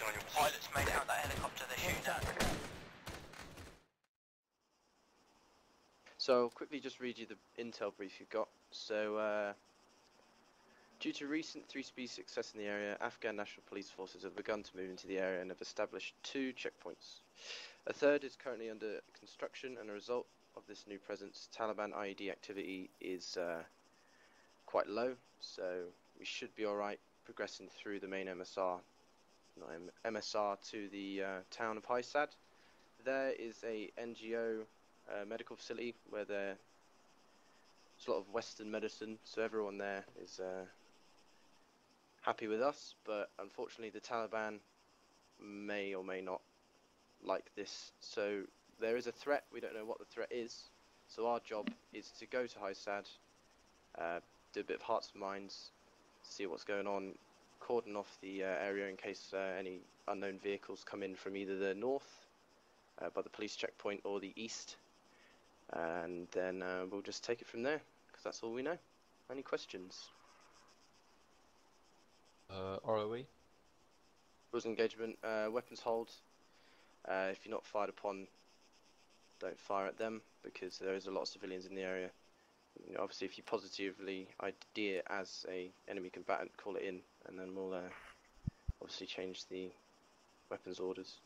on your pilots made out that helicopter they're shooting at. So I'll quickly just read you the intel brief you've got. So, due to recent 3-speed success in the area, Afghan National Police Forces have begun to move into the area and have established 2 checkpoints. A third is currently under construction, and a result of this new presence, Taliban IED activity is quite low, so we should be alright progressing through the main MSR to the town of Haisad. There is a NGO medical facility where there's a lot of Western medicine, so everyone there is happy with us, but unfortunately the Taliban may or may not like this. So there is a threat, we don't know what the threat is, so our job is to go to Haisad, do a bit of hearts and minds, see what's going on, cordon off the area in case any unknown vehicles come in from either the north by the police checkpoint or the east, and then we'll just take it from there, because that's all we know. Any questions? ROE? Rules of engagement, weapons hold. If you're not fired upon, don't fire at them, because there is a lot of civilians in the area. You know, obviously if you positively ID it as a enemy combatant, call it in, and then we'll obviously change the weapons orders.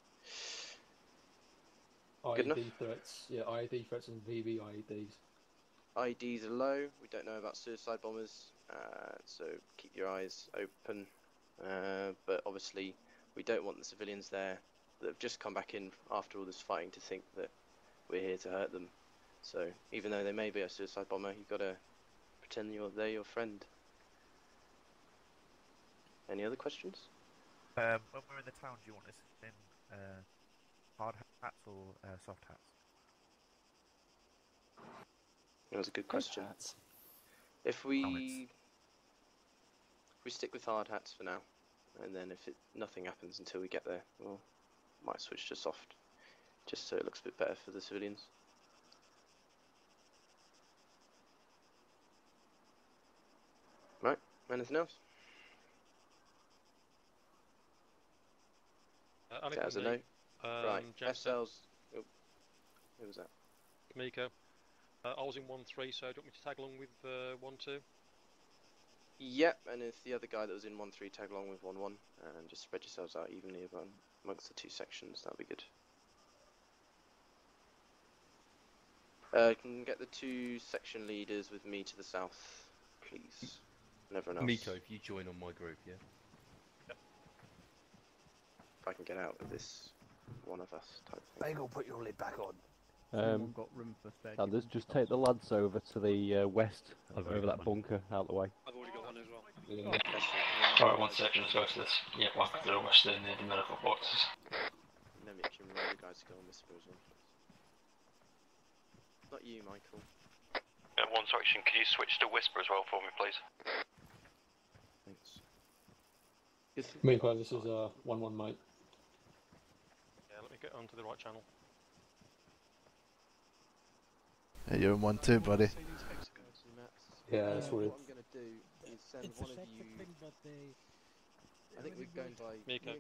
Good enough? IED threats, yeah, IED threats and VV IEDs. IEDs are low, we don't know about suicide bombers, so keep your eyes open, but obviously we don't want the civilians there that have just come back in after all this fighting to think that we're here to hurt them. So even though they may be a suicide bomber, you've got to pretend they're your friend. Any other questions? When we're in the town, do you want us in hard hats or soft hats? That was a good question. If we stick with hard hats for now, and then if nothing happens until we get there, we'll might switch to soft, just so it looks a bit better for the civilians. Right, anything else? That was a note. Right, FSL's... Oh, who was that? Miko. I was in 1-3, so do you want me to tag along with 1-2? Yep, and if the other guy that was in 1-3 tag along with 1-1, and just spread yourselves out evenly amongst the 2 sections, that'll be good. Can get the 2 section leaders with me to the south, please, and everyone else. Miko, if you join on my group, yeah? Yep. If I can get out of this one of us type thing. Bagel, put your lid back on. Got room for spare. Sanders, just take the lads over to the west, over that bunker, out the way. I've already got one as well. Alright, 1 second, let's go to this. Yeah, one to the west in the medical boxes. Let me actually remind you guys to go on whisper as well. Not you, Michael. 1 section, could you switch to whisper as well for me, please? Thanks. Meanwhile, this is 1-1, mate. Yeah, let me get onto the right channel. Yeah, you're in 1-2, buddy. Yeah, that's weird. What I'm going to do is send one of you... I think we're going by... Miko,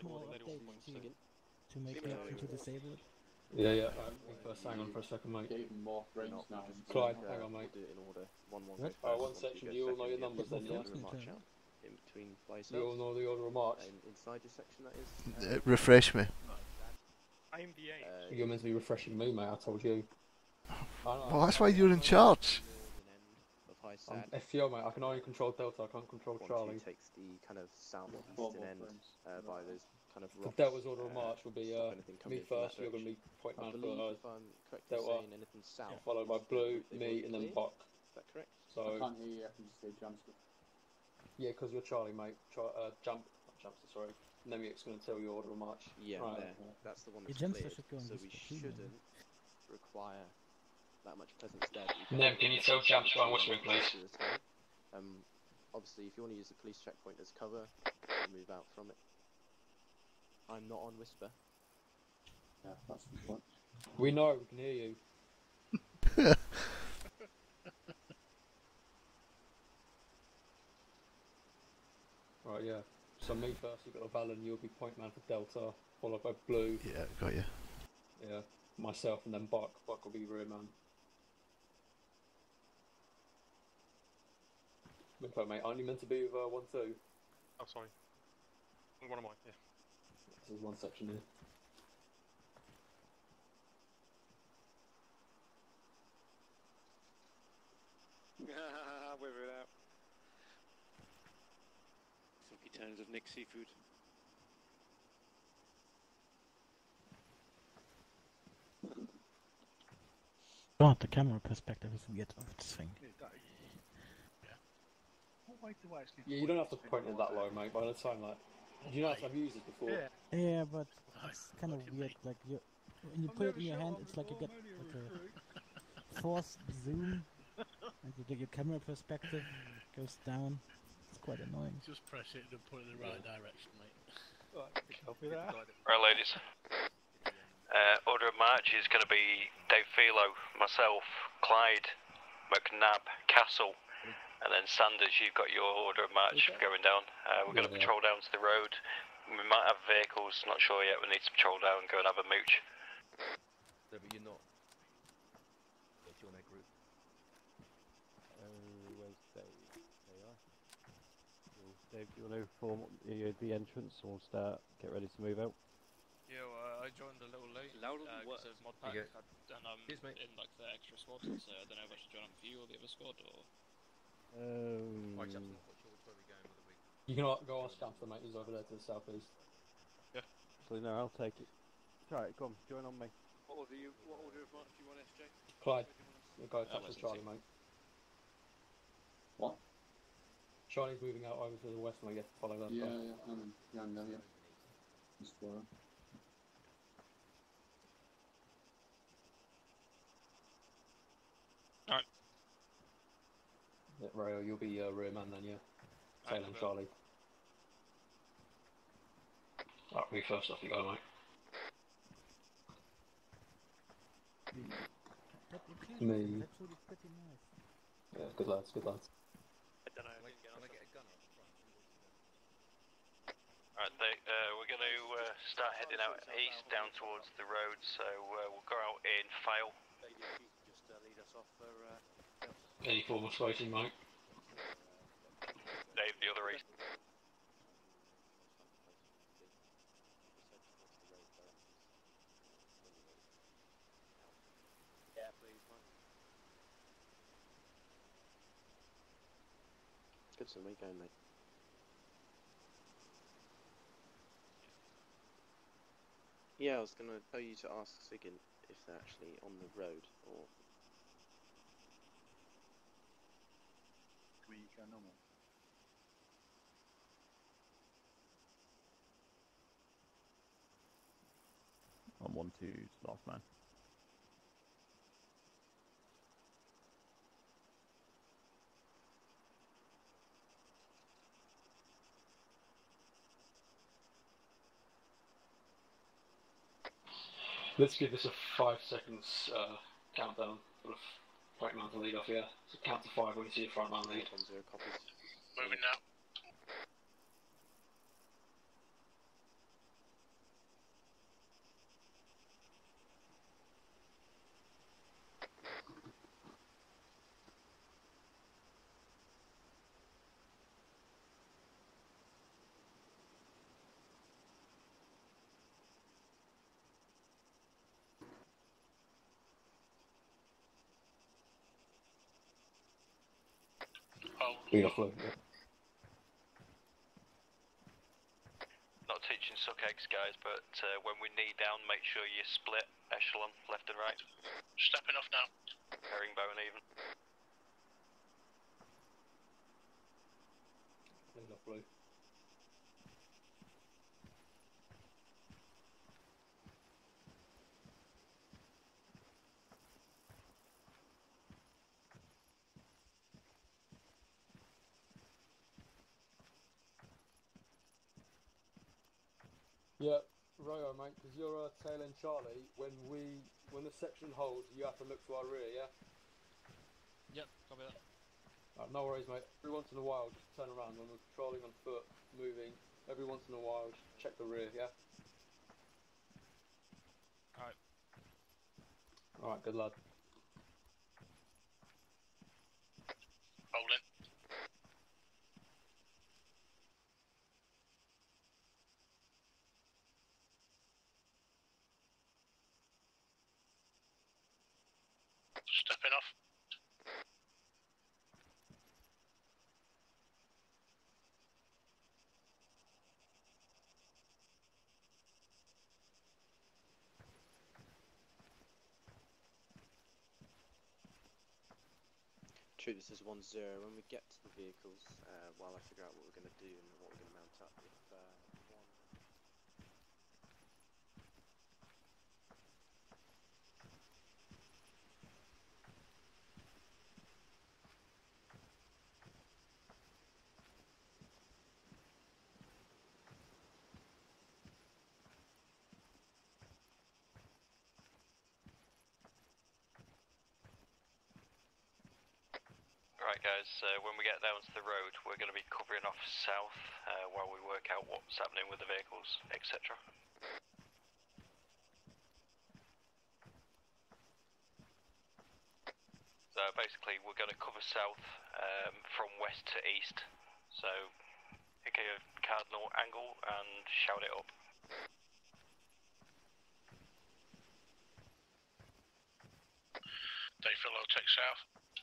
to make it into disabled. Yeah, yeah. First, hang on for a second, mate. Clyde, hang on, mate. Do it in order. 1-1. Alright, 1 section. Do you all know your numbers then, yeah? In between by Do you all know the order of march? Inside your section, that is. Refresh me. I'm the 8. You're meant to be refreshing me, mate. I told you. Well, that's why you're in charge. I'm FTO, mate. I can only control Delta. I can't control Charlie. Takes the kind of southeastern end by those kind of The rocks. Delta's order of march will be me first. You're going to be pointing out for Delta, followed by Blue, me, and then Buck. Is that correct? So I can't hear you. I can just say jumps. Yeah, because you're Charlie, mate. Jump, not jumps. Sorry. Nemiec's going to tell you order of march. Yeah, right. There. That's the one that's Your cleared. So we shouldn't require that much presence there. Can you tell Jumps to whispering, please? Obviously, if you want to use the police checkpoint as cover, we'll move out from it. I'm not on whisper. Yeah, that's the point. We know, we can hear you. Right, yeah. So me first, you've got Lavelle, you'll be point man for Delta, followed by Blue. Yeah, got you. Yeah, myself, and then Buck. Buck will be rear man. Okay, mate, aren't you meant to be with 1-2? Oh, sorry. What am I? Yeah. There's one section here. We're it out. Funky tones of Nick Seafood. God, the camera perspective is weird of this thing. Yeah, you don't have to point it that low, mate. By the time, like, you know I've used it before. Yeah, but it's kind of weird. Like when you put it in your hand, it's like you get like a forced zoom, and your camera perspective goes down. It's quite annoying. Just press it and put it in the right direction, mate. Right, ladies. Order of march is going to be Dave Philo, myself, Clyde, McNabb, Castle, and then Sanders. You've got your order of march going down. We're going to patrol down to the road. We might have vehicles, not sure yet. We need to patrol down and go and have a mooch. No, but you're not. Let's join our group. Where's Dave? There you are. Cool. Dave, do you want to form the entrance and we'll get ready to move out? Yeah, I joined a little late because of mod pack, and I'm in like the extra squad, so I don't know if I should join up with you or the other squad, or... I'm not quite sure which way we're going, whether we... You can go ask Chancellor, mate, he's over there to the southeast. Yeah. So no, I'll take it. Right, come on, join on me. What order of march do you want, SJ? Clyde, you'll go touch with Charlie, mate. What? Charlie's moving out over to the west, mate, follow that. Yeah, I'm there, yeah. Just Alright. Yeah, Rayo, you'll be rear man then, yeah? Tail and Charlie. Alright, me first off you go, mate. Me. Actually pretty nice. Yeah, good lads, good lads. I don't know. Can I get a gun up front? Alright, we're going to start heading out east down towards the road, so we'll go out in file. Just lead us off for... Any form of floating, mate? Dave, the other east. Yeah, please, man. Good to meet you, mate. Yeah, I was going to tell you to ask Sigyn if they're actually on the road, or... we go normal. I'm 1-2's last man. Let's give this a 5 seconds countdown, sort of point man to lead off, yeah? So count to 5 when you see a front man lead. 10-0 copies. Moving now. Lead off, yeah. Not teaching suck eggs, guys, but when we knee down, make sure you split echelon left and right. Stepping off now. Herringbone even. Lead off, Blue. Yeah, Rayo, mate, because you're tail end Charlie. When the section holds, you have to look to our rear, yeah? Yep, copy that. No worries, mate. Every once in a while, just turn around when we're patrolling on foot, moving. Every once in a while, just check the rear, yeah? Alright. Alright, good lad. Holding. Stepping off. True, this is 1-0. When we get to the vehicles, while I figure out what we're going to do and what we're going to mount up, if one... Right guys, when we get down to the road, we're going to be covering off south while we work out what's happening with the vehicles, etc. So basically we're going to cover south from west to east, so pick a cardinal angle and shout it up. Dave Philo, take south.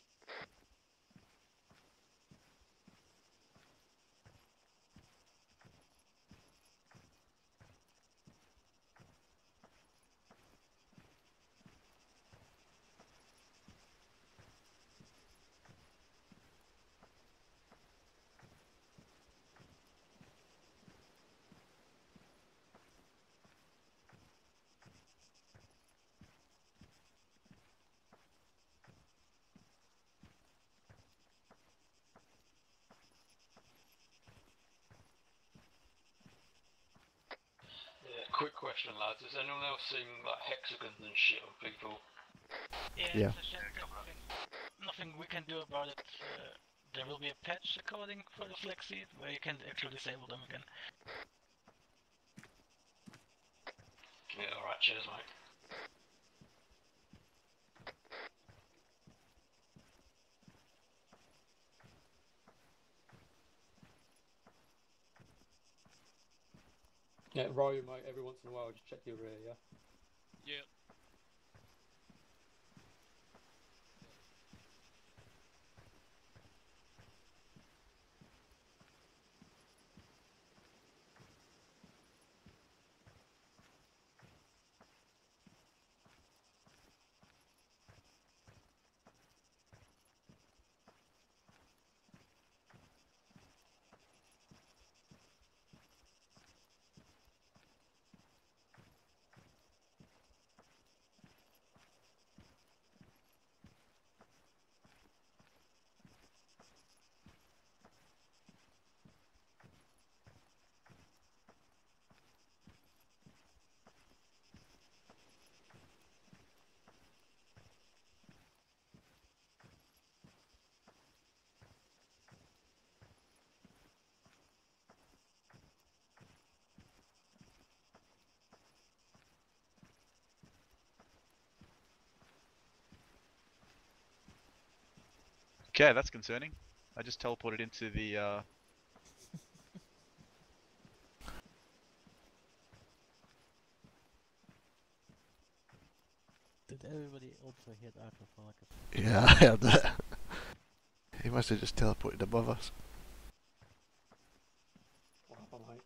Quick question, lads. Has anyone else seen like hexagons and shit on people? Yeah. It's a shit, nothing we can do about it. There will be a patch according for the flex seat where you can actually disable them again. Yeah, alright, cheers mate. Yeah, roll your mate, every once in a while, just check your rear, yeah? Yeah. Okay, that's concerning. I just teleported into the Did everybody also hit Aqua for like a... Yeah, I heard that. He must have just teleported above us. What happened, mate?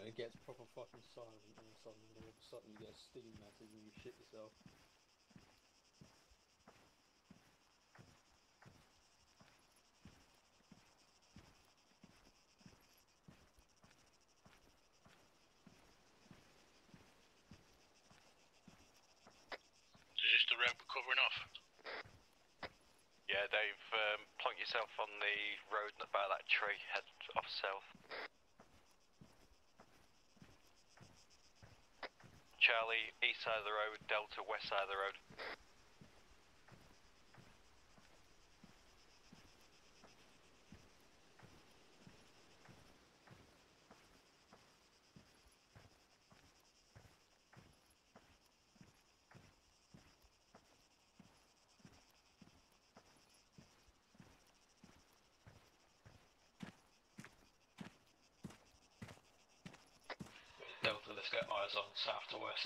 and it gets proper fucking silent, and all of a sudden you get a steam message and you shit yourself. Is this the road we're covering off? Yeah, Dave, plonk yourself on the road by that tree, head off south. Charlie, east side of the road, Delta, west side of the road. Delta, let's get eyes on south to west.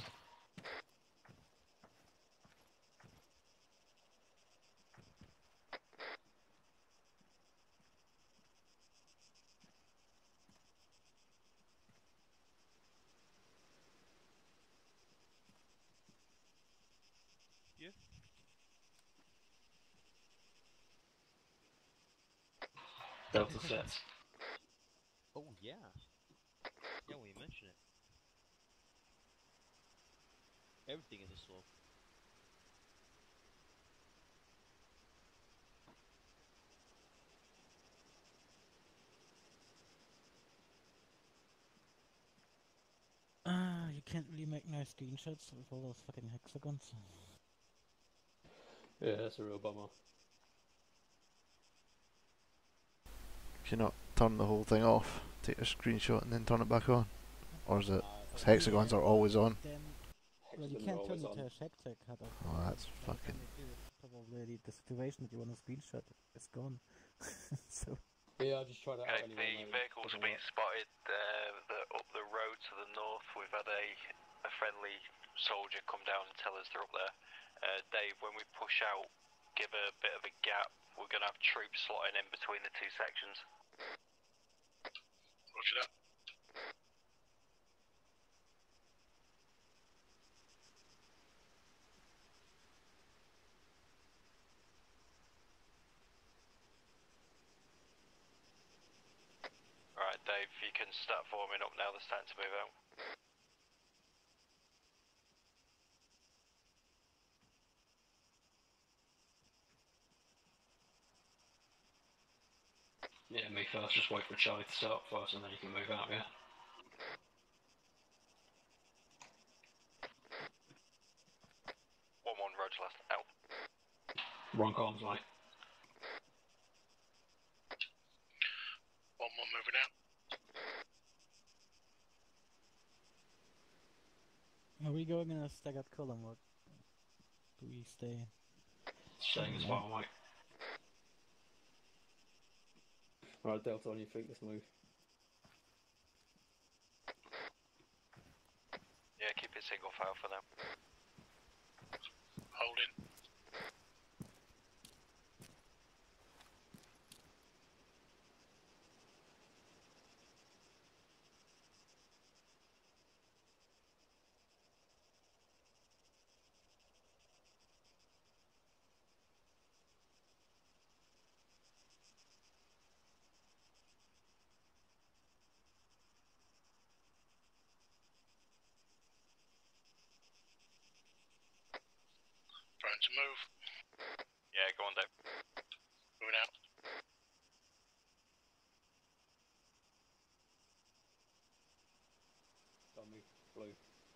Yeah. Delta sets. Oh yeah. Yeah, when you mention it. Everything is a swap. You can't really make nice screenshots with all those fucking hexagons. Yeah, that's a real bummer. Can you not turn the whole thing off, take a screenshot and then turn it back on? Or is it, hexagons are always on? Well, you can't turn it to a hectag cutoff. Oh, that's fucking... Probably the situation that you want to screenshot is gone. So... Yeah, I just tried that out Okay, anyway, the mate. vehicle's been spotted up the road to the north. We've had a friendly soldier come down and tell us they're up there. Dave, when we push out, give a bit of a gap. We're going to have troops slotting in between the two sections. Roger that. Alright, Dave, you can start forming up now. There's time to move out. Yeah, me first, just wait for Charlie to set up first and then you can move out, yeah? One Roger last out. Wrong comms, mate. 1-1 moving out. Are we going in a staggered column or do we stay? Staying as well, mate. Alright, Delta, on your feet, let's move. Yeah, keep it single file for now. Holding. Trying to move. Yeah, go on, Dave. Moving out. Dummy, blue.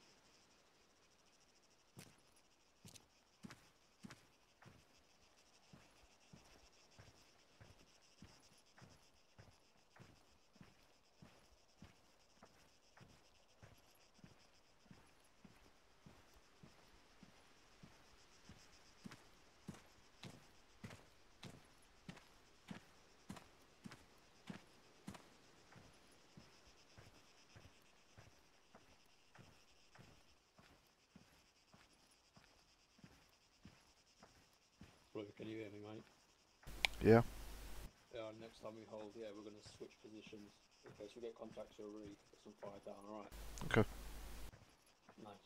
Blue, can you hear me, mate? Yeah. Yeah, next time we hold, yeah, we're going to switch positions. In case we get contact, you'll really put some fire down, alright? Okay. Nice.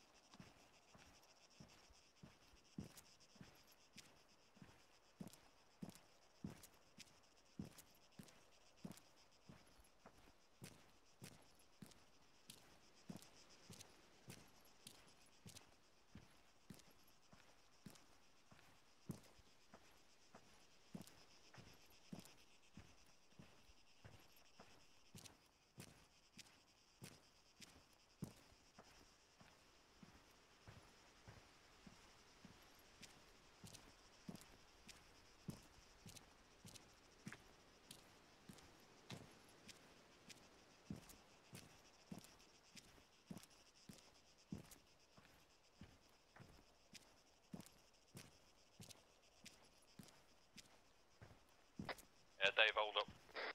Yeah, Dave, hold up.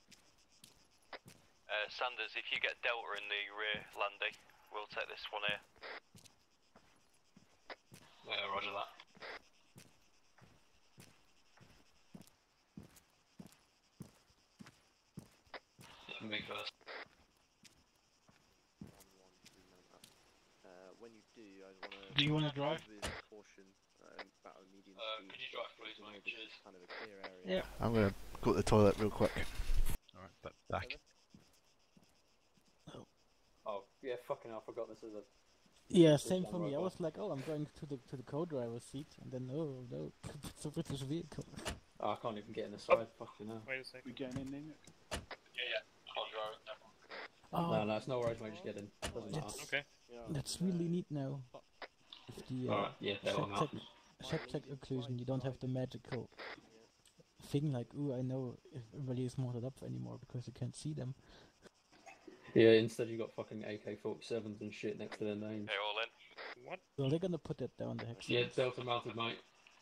Sanders, if you get Delta in the rear, Landy, we'll take this one here. Yeah, roger that. Yeah, me first. When you do, I want to. Do you wanna drive? With caution, about a medium speed. Could you drive, please, know mate? this Cheers. is kind of a clear area. Yeah. I'm gonna go to the toilet real quick. Alright, but back. Oh, yeah, fucking hell, I forgot this is a... Yeah, same for me. I was like, oh, I'm going to the co-driver's seat, and then oh no, it's a British vehicle. Oh, I can't even get in the side, fucking hell. Wait a second. We getting in there? Yeah, I'll drive. Oh, No, it's no worries, mate, just get in. Doesn't matter. Okay. that's really neat now. With the Alright, yeah, shack tech occlusion, you don't have the magical thing like, ooh, I know if everybody is modded up anymore because you can't see them. Yeah, instead you got fucking AK-47s and shit next to their names. Okay, all in. What? So they're gonna put that down the hex. Yeah, Delta mounted, mate.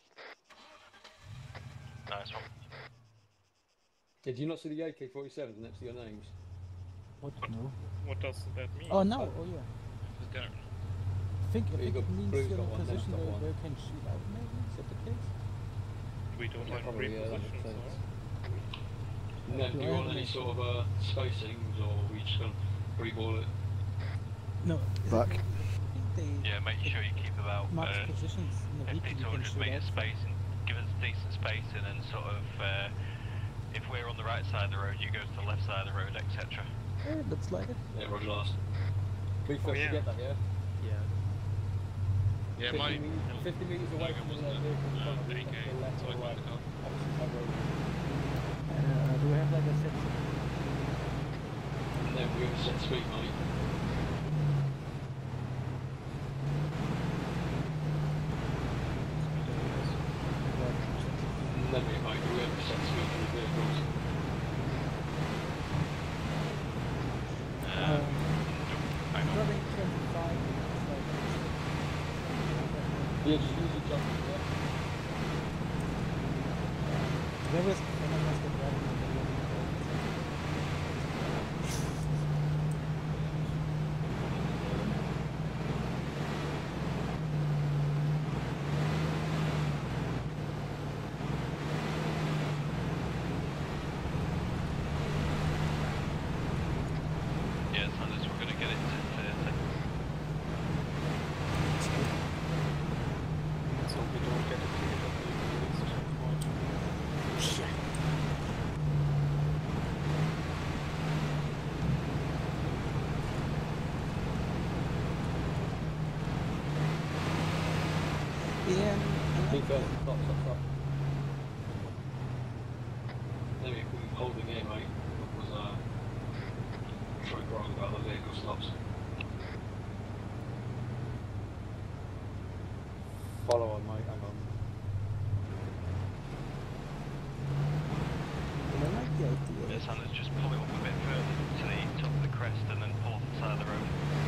Nice one. Did you not see the AK-47s next to your names? What? No. What does that mean? Oh no! Oh yeah. Just gonna... I think you it got- means Blue's you're in got a one, position Ned's got where one. you can shoot out. Maybe is that the case? We don't Yeah, have probably, great yeah, that makes positions, sense. or... Ned, do you want any sort of spacings, or are we just gonna free-ball it? No. Back. I think they Yeah, make sure you keep about mark positions in the 50 vehicle to you can 100 shoot metre out. spacing. Give us decent spacing and sort of, if we're on the right side of the road, you go to the left side of the road, etc. Yeah, looks like it. Yeah, roger last. We first yeah. get that, yeah? Yeah, 50 meters away from the vehicle, AK, to the left so or I right. can go. Opposite side road. Do we have like a set? And then we're going to set speed, mate. And then mate, do we have to set speed for the vehicles? Hang on. Driving 25. Yeah, just use your jump, yeah? Where was when I was driving in the middle of the road? Yeah, Sanders, we're going to get it to 30. So we don't get it cleared up the next checkpoint. Yeah. Me first, stop. Maybe if we can hold the game, mate. What was Troy wrong about the vehicle stops? Follow on, mate, hang on. I like the idea. Yeah, Sanders, just pull it up a bit further to the top of the crest and then pull off the side of the road.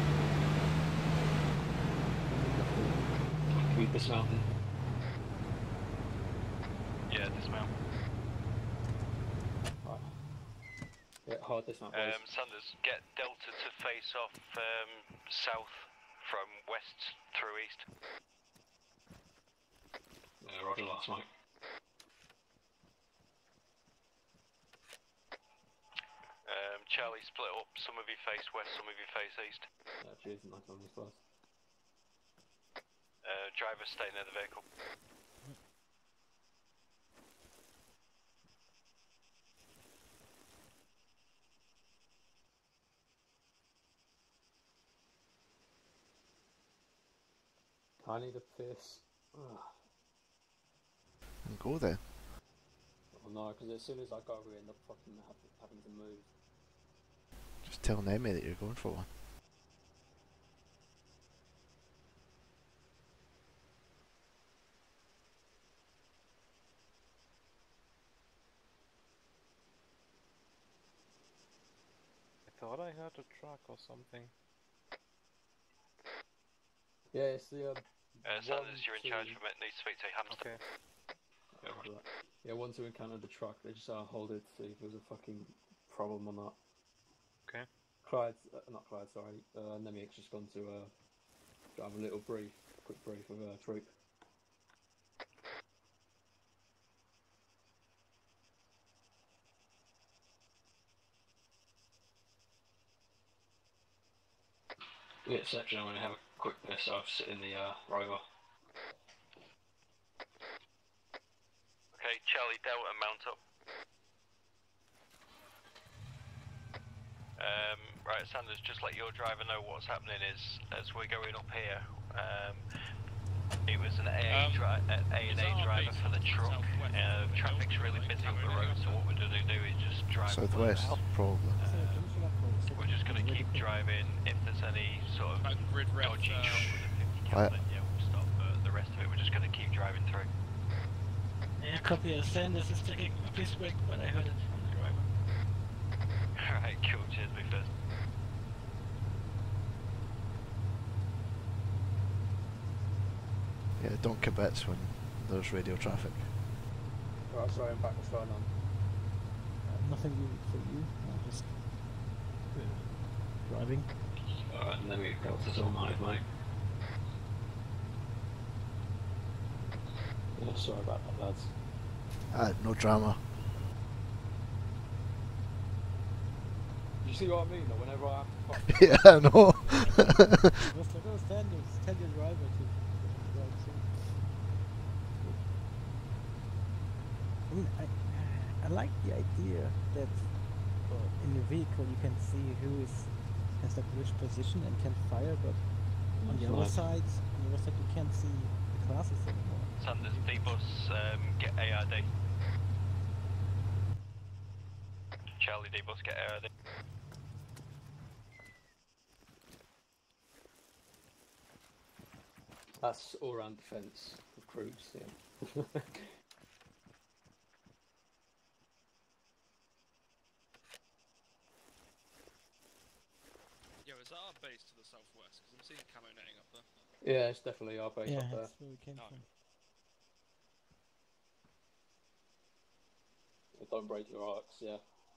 Can we dismount it? Yeah, dismount. Right. Yeah, hard dismount, please. Sanders, get Delta to face off south from west through east. Yeah, roger last, mate. Charlie, split up. Some of you face west, some of you face east. Actually, isn't nice on this class. Driver, stay near the vehicle. I need a piss. Ugh. And go then. Oh no, because as soon as I go, we end up fucking having to move. Just tell Nemi that you're going for one. I thought I heard a truck or something. Yeah, it's the Sanders, you're in charge from it. Need to speak to Hamster. Okay. Yeah, once we encountered the truck, they just hold it to see if there was a fucking problem or not. Okay. Clyde, not Clyde, sorry. Nemiek's just gone to have a little quick brief with a troop. Yeah, section, I'm going to have a quick piss. I'll sit in the rover. Okay, Charlie, Delta, mount up. Right, Sanders, just let your driver know what's happening is, as we're going up here, it was an A&A driver for the truck. Traffic's really busy on the road, so what we're going to do is just drive Southwest, probably. We're just going to keep driving. If there's any sort of dodgy truck with a 50 cal, then yeah, we'll stop. But the rest of it, we're just going to keep driving through. Yeah, copy of Sanders is taking a piss break, but I heard it from the driver. Alright, cool. Cheers, me first. Yeah, don't kibitz when there's radio traffic. Right, sorry, I'm back. What's going on? Nothing for you. I'm just driving. Alright, and then we've got to zone hive, mate. Yeah, sorry about that, lads. No drama. You see what I mean, though? Whenever I have to fuck... Yeah, I know. Just like, Sanders, tell your driver to drive soon. I mean, I like the idea that in the vehicle you can see who has like which position and can fire, but on the other side, you can't see the classes anymore. Sanders, D-bus, get ARD. Charlie, D-bus, get ARD. That's all round defence of crews, yeah. Yo, is that our base to the southwest? Because I'm seeing camo netting up there. Yeah, it's definitely our base up there. That's where we came from. Don't break your arcs, yeah.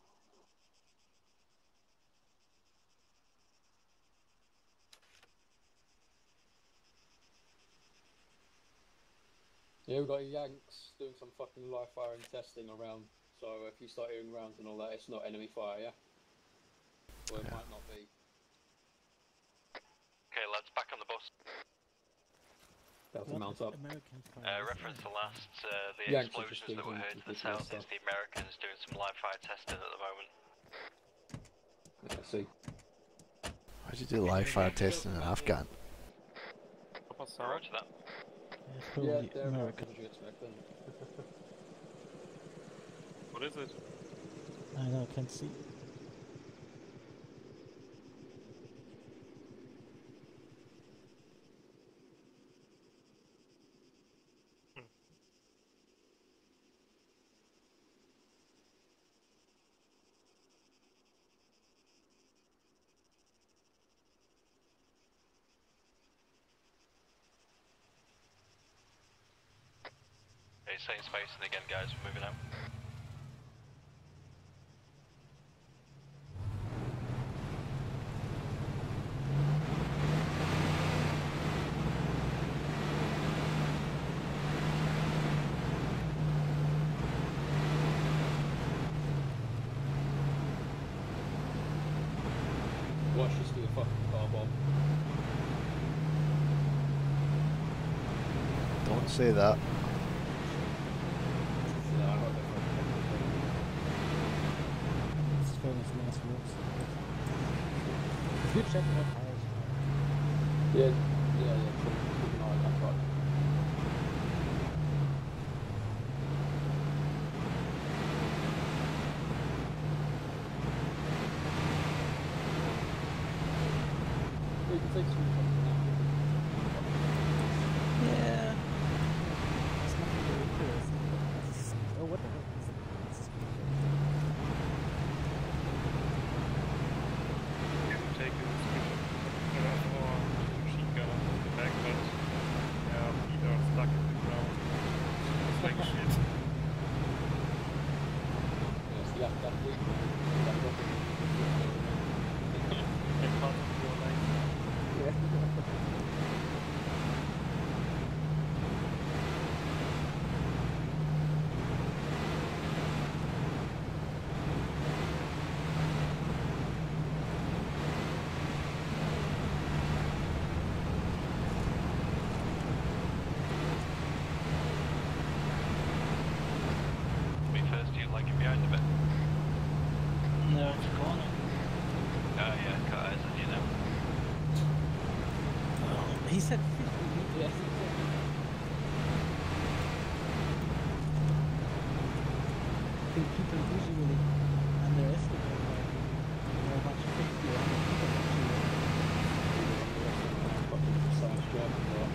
Yeah, we've got Yanks doing some fucking live firing testing around, so if you start hearing rounds and all that, it's not enemy fire, yeah? Well, it might not be. Okay, lads, back on the bus. Delta mount up. Reference the last, the Yanks explosions that were heard to the south is the Americans doing some live fire testing at the moment. Yeah, see. Why'd you do live fire testing in Afghan? Roger that. Yeah, they're American, as you expect them. What is it? I know, I can't see. Okay, same space, and again, guys, we're moving out. Watch this do a fucking car bomb. Don't say that. Yeah, I hope they It's famous last words. Good check what tires. Yeah, keep an eye on that truck. You can take some Yeah. It's nothing very cool. Oh, what the heck is it? You can take a screenshot or machine gun on the back, but yeah, feet are stuck in the ground. It's like shit. Yes, that weak man. That rocket. And part of your life. Yeah. Me first, do you like it behind a bit? No, it's a corner. Oh yeah, cut eyes on you now. Oh, he said 50 meters. I think people usually underestimate how much 50 or 100 people actually Fucking precise job as well.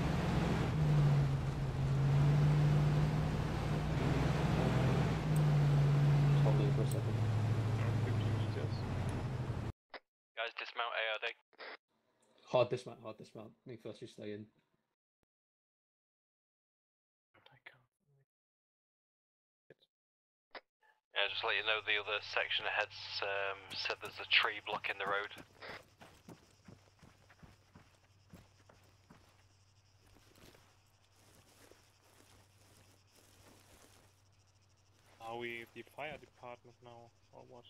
Hold it for a second. 50 meters. Guys, dismount ARD. Hard dismount. Me first, you stay in. Yeah, just let you know the other section ahead's said there's a tree blocking the road. Are we the fire department now, or what?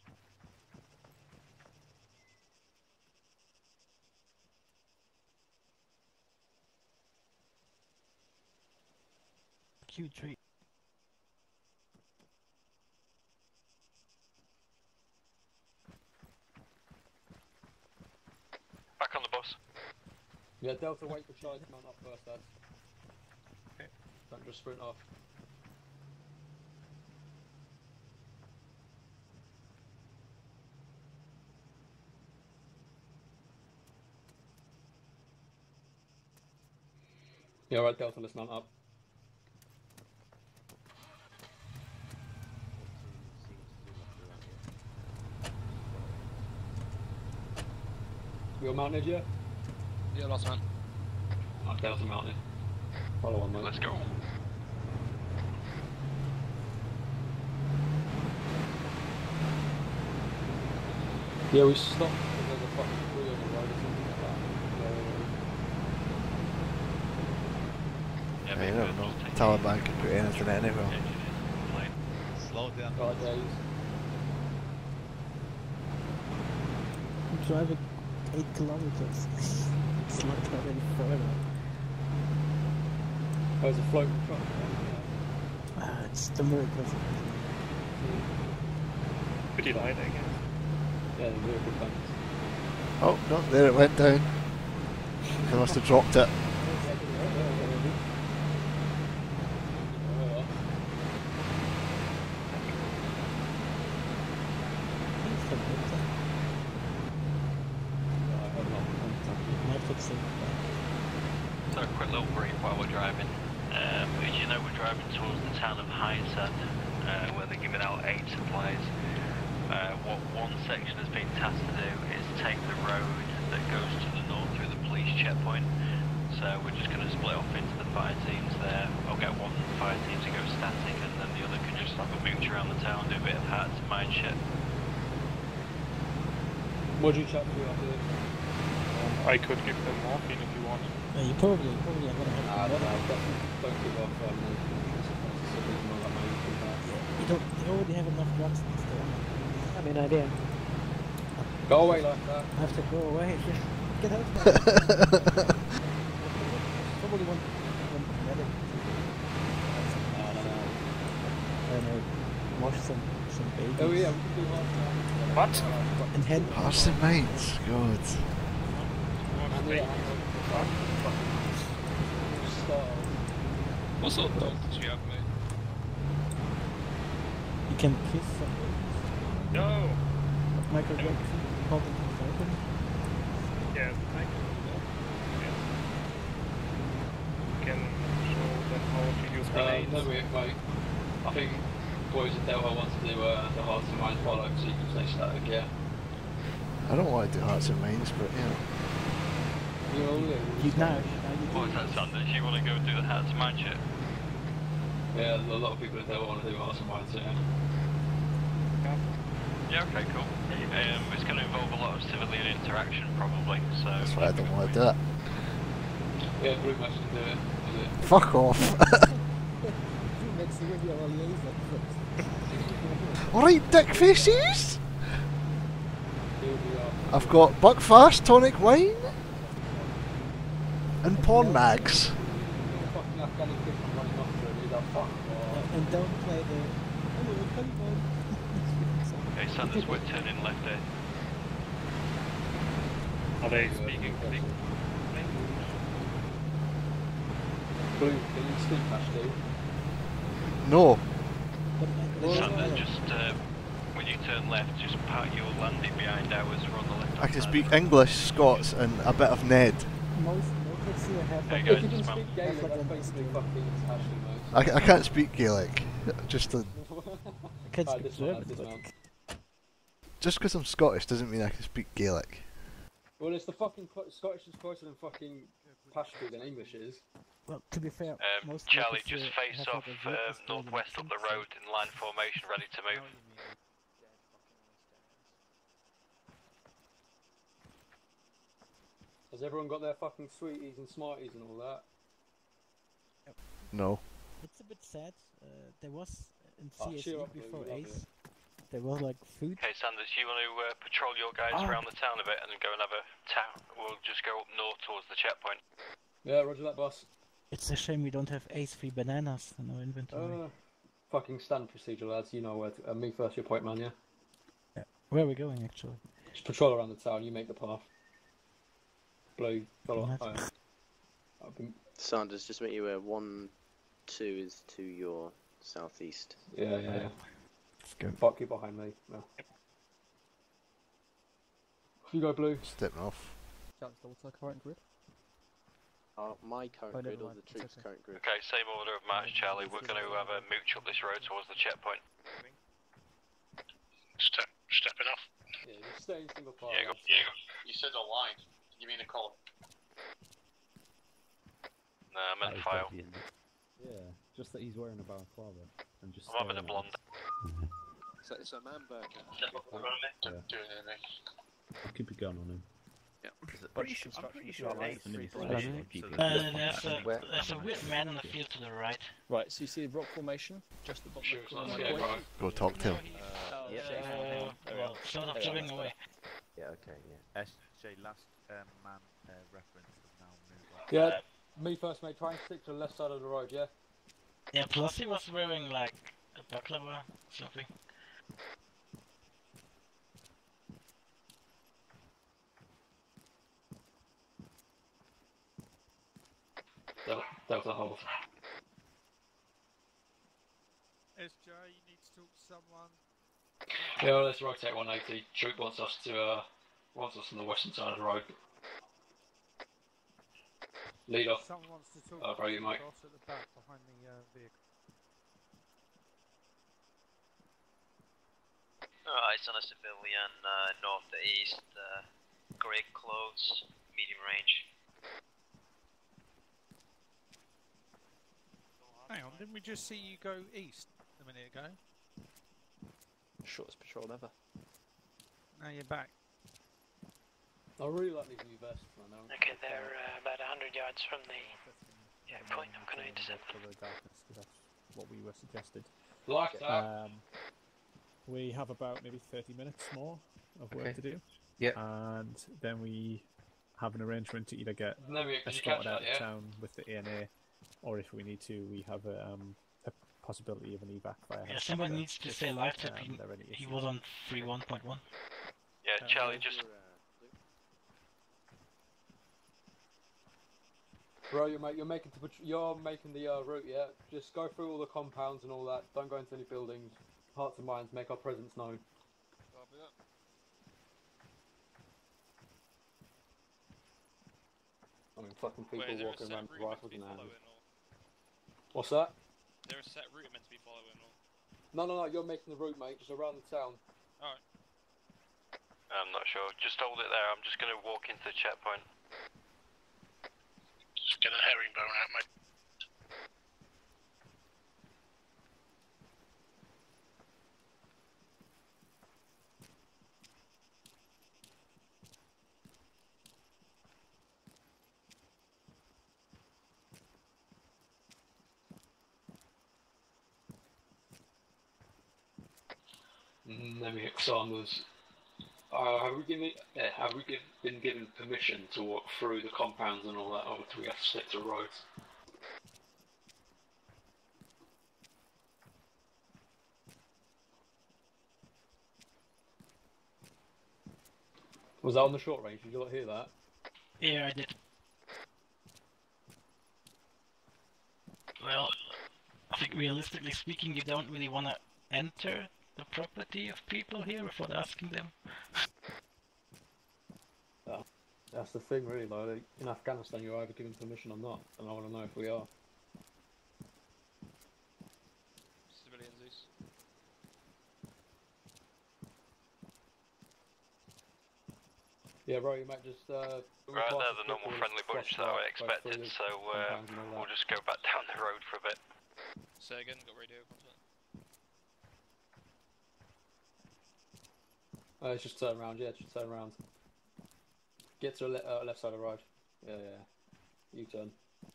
Q3. Back on the bus. Yeah, Delta, wait for Charlie to mount up first, Dad. Okay. Don't just sprint off. Yeah, right, Delta, let's mount up. We all mounted yet? Yeah, last man. Delta mounted. Follow on, mate. Let's go. Yeah, we stopped because there's a fucking tree on the road or something like that. Yeah, you don't know. Taliban can put anything anywhere. Slow down. Right, days. I'm driving 8 kilometers. It's not already further. Oh, there's a floating truck there. Ah, it's the miracles. Pretty light, I guess. Yeah, the vehicle comes. Oh, no, there it went down. I must have dropped it. So a quick little brief while we're driving. As you know, we're driving towards the town of Hindsad, where they're giving out aid supplies. What one section has been tasked to do is take the road that goes to the north through the police checkpoint. So we're just going to split off into the fire teams there. I'll get one fire team to go static, and then the other can just have a mooch around the town, do a bit of hats and mine shit. What do you chat to up here? I could give them morphine if you want. Yeah, you probably are going to have to don't give off you already have enough drugs in the store. I mean, idea. Go away like that. I have to go away. Get out. Probably one medic. I don't know. Wash some babies. Oh yeah, we can do half time. What? And head. Hearts and Minds, God. What sort of dog did you have, mate? You can kiss some babies. No! Michael Jackson called them open. Yeah, I can do that. Yeah. You can show them how to use grenades. No, wait. I think boys in Delta want to do the Hearts and Minds bollocks so you can stay static, yeah. I don't want to do Hearts and Minds, but you know. You know. What's that, Sanders? You want to go and do the Hearts and Minds shit? Yeah, a lot of people in Delta want to do Hearts and Minds, yeah. Yeah, okay, cool. It's going to involve a lot of civilian interaction, probably, so... That's why I don't want to do it. Yeah, Blue Max can do it. Fuck off. Alright, dick faces! I've got Buckfast, tonic wine, and porn mags. And don't play the... Okay, Sanders, we're turning left there. Are they speaking? Blue, can you speak Ashley? No. Sanders, just when you turn left, just park your landing behind ours. We're on the left. I can speak English, Scots, and a bit of Ned. There you go, If you can just speak Gaelic, that's basically fucking Ashley, mate. I can't speak Gaelic. Just to... I can't speak German. Just because I'm Scottish doesn't mean I can speak Gaelic. Well, it's the fucking Scottish is closer than fucking Pashto than English is. Well, to be fair, most Charlie, locals just here face have off like a voice northwest up the road in line formation, ready to move. Has everyone got their fucking sweeties and smarties and all that? No. It's a bit sad. There was in cheer CSE up, Blue, before you love Ace. it. There was like food. Okay, Sanders, you want to patrol your guys around the town a bit and then go and have a town? We'll just go up north towards the checkpoint. Yeah, roger that, boss. It's a shame we don't have Ace-free bananas in our inventory. Fucking stand procedure, lads. You know where to... me first, your point man, yeah? Yeah. Where are we going, actually? Just patrol around the town, you make the path. Blue, follow up. Sanders, just make you aware, 1-2 is to your southeast. Yeah. Let's go. Fuck you behind me. No. You go, Blue. Stepping off. Chance double check current grid. My current grid or the troops' current grid? Okay, same order of march, Charlie. We're going to have a mooch up this road towards the checkpoint. Stepping off. Yeah, just stay in single file. Yeah, go. You said a line. You mean a column? Nah, I meant file. Yeah, just that he's wearing a balaclava and just. I'm having a blonde. So it's a man burger. I'll keep a gun on him. Yeah. I'm pretty sure Ace There's a weird man in the field to the right. Right, so you see the rock formation just above the corner of my point? Go talk to him. Well, sort of dribbling away. Yeah, okay, yeah. SJ last man reference has now moved on. Yeah, me first, mate. Try and stick to the left side of the road, yeah? Yeah, plus he was wearing like a baklava or something. Delta hold. SJ, you need to talk to someone. Yeah, well, let's rotate 180. Troop wants us on the western side of the road. Lead off. Someone wants to talk bro, you might. boss at the back behind the vehicle. Alright, on a civilian, north to east, grey clothes, medium range. Hang on, didn't we just see you go east a minute ago? Shortest patrol ever. Now you're back. I really like these new vests right now. Okay, they're about 100 yards from the point. I'm going to intercept them. That's what we were suggested. Like that. We have about maybe 30 minutes more of work to do. And then we have an arrangement to either get No, did you escorted catch out that, of yeah? town with the ANA, or if we need to, we have a possibility of an evac via Yeah, helicopter. someone needs to if, say live chat. there are any He issues. was on 3.1.1. Yeah, Charlie, just Bro, you're making the route, yeah? Just go through all the compounds and all that. Don't go into any buildings. Hearts and minds, make our presence known. Copy that. I mean, fucking people Wait, is there a walking set around with route meant rifles to be in their hands. following, or What's that? is there a set route meant to be following, or? No, you're making the route, mate, just around the town. Alright. I'm not sure. Just hold it there. I'm just going to walk into the checkpoint. Just get a herringbone out, mate. Let me Sanders. Have we been given permission to walk through the compounds and all that, or do we have to stick to roads? Was that on the short range? Did you not hear that? Yeah, I did. Well, I think realistically speaking, you don't really want to enter the property of people here without asking them. That's the thing, really, though. Like, in Afghanistan, you're either given permission or not, and I want to know if we are. Civilians, these. Yeah, bro, you might just. Right, they're the normal friendly bunch that I expected, so we'll just go back down the road for a bit. Say again, got radio contact. It's just turn around, yeah, just turn around. Get to the left side of the road. Yeah. U-turn.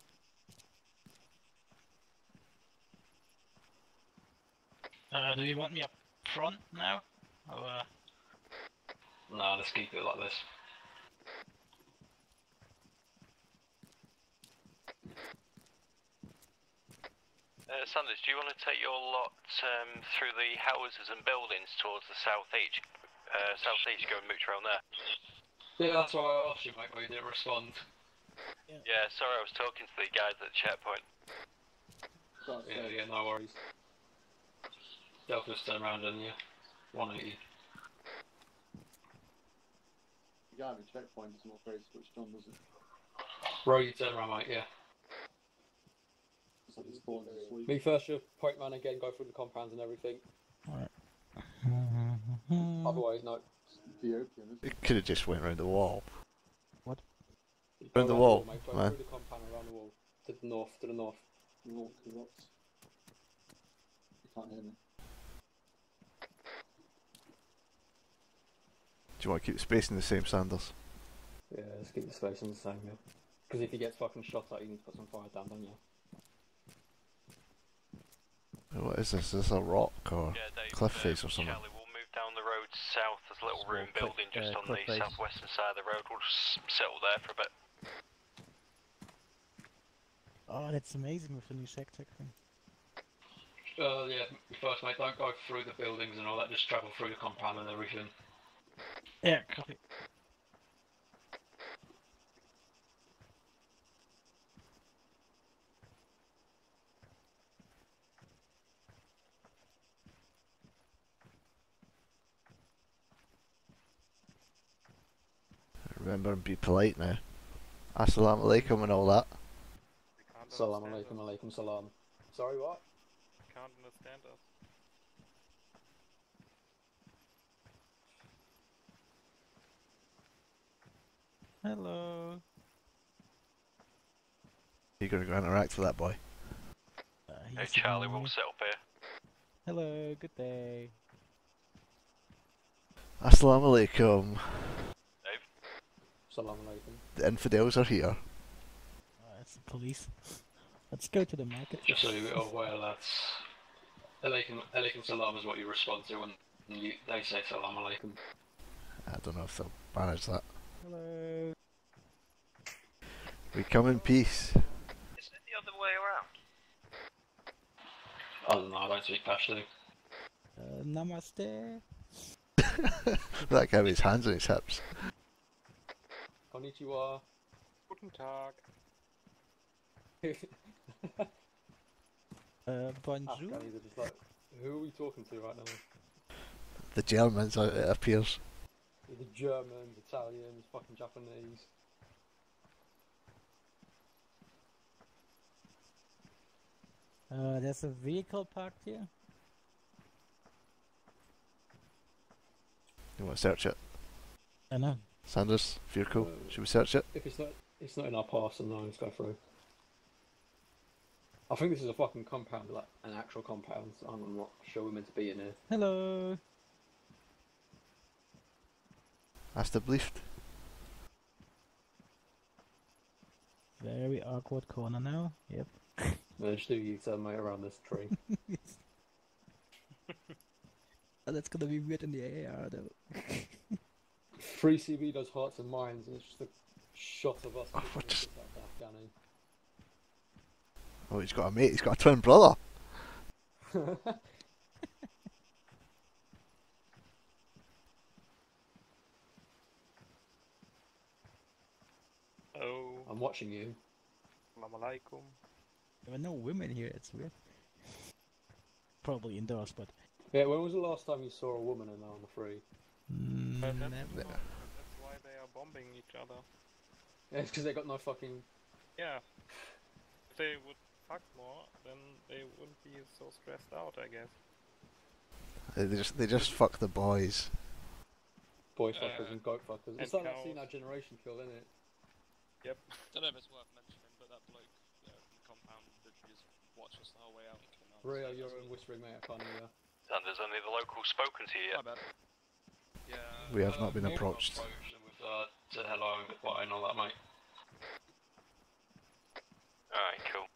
Do you want me up front now? Or, No, let's keep it like this. Sanders, do you want to take your lot through the houses and buildings towards the southeast? Go and mooch around there. Yeah, that's why I asked you, mate, but you didn't respond. Yeah, sorry, I was talking to the guys at the checkpoint. Yeah, no worries. They'll just turn around and 180. You got a checkpoint, it's not very switched on, does it? Bro, you turn around, mate, yeah. It's like it's born to sleep. Me first, your point man again, go through the compounds and everything. Otherwise, no. Ethiopian, isn't It could have just went round the wall. What? Round the wall, mate. Go man. through the compound around the wall. To the north, North corrupts. You can't hear me. Do you want to keep the spacing the same, Sanders? Yeah, let's keep the space on the same, yeah. Because if he gets fucking shot at, you need to put some fire down, don't you? What is this? Is this a rock or Yeah, Dave, cliff face or something? Charlie, we'll move down the road south. There's a little room cliff- building just on cliff the face. southwestern side of the road. We'll just settle there for a bit. oh, that's amazing with the new sector thing. Yeah, first, mate, don't go through the buildings and all that, just travel through the compound and everything. Yeah, copy. Remember and be polite now. Assalamu alaikum and all that. Salam alaikum, alaikum salam. Sorry, what? Can't understand us. Hello. You're going to go interact with that boy. Hey, Charlie, we'll set up here. Hello, good day. Assalamu alaikum. Dave? Salam alaikum. The infidels are here. It's the police. Let's go to the market. Just so you're aware, lads. Alaikum salam is what you respond to when they say salam alaikum. I don't know if they'll manage that. Hello. We come in peace. Isn't it the other way around? I don't know, I don't speak Pashtun. Namaste. That guy with his hands on his hips. Konnichiwa. Guten Tag. Bonjour. Afghanis are just like, who are we talking to right now? The Germans, it appears. The Germans, Italians, fucking Japanese. There's a vehicle parked here. You want to search it? I know. Sanders, if you're cool, should we search it? If it's not in our pass, then no, let's go through. I think this is a fucking compound, like an actual compound. So I'm not sure we're meant to be in here. Hello. That's the believed. Very awkward corner now. Yep. No, just do U-turn, mate, around this tree. That's gonna be weird in the AR though. 3CB does hearts and minds, and it's just a shot of us. Oh, he's got a mate, he's got a twin brother. Oh. I'm watching you. Assalamu alaikum. There are no women here, it's weird. Probably indoors, but... Yeah, when was the last time you saw a woman in Arma 3? That's Never. why they are bombing each other. Yeah, it's because they got no fucking... Yeah. If they would fuck more, then they wouldn't be so stressed out, I guess. They just fuck the boys. Boy fuckers and goat fuckers. It's and like that cows. scene, our generation kill, isn't it? Yep. Don't know if it's worth mentioning, but that bloke from the compound literally just watched us the whole way out and came out. Rio, you're whispering, mate, I can't hear you. Sanders, only the locals spoken to you yet? My bad. Yeah. We have not been approached. With said hello and goodbye and all that, mate. Alright, cool.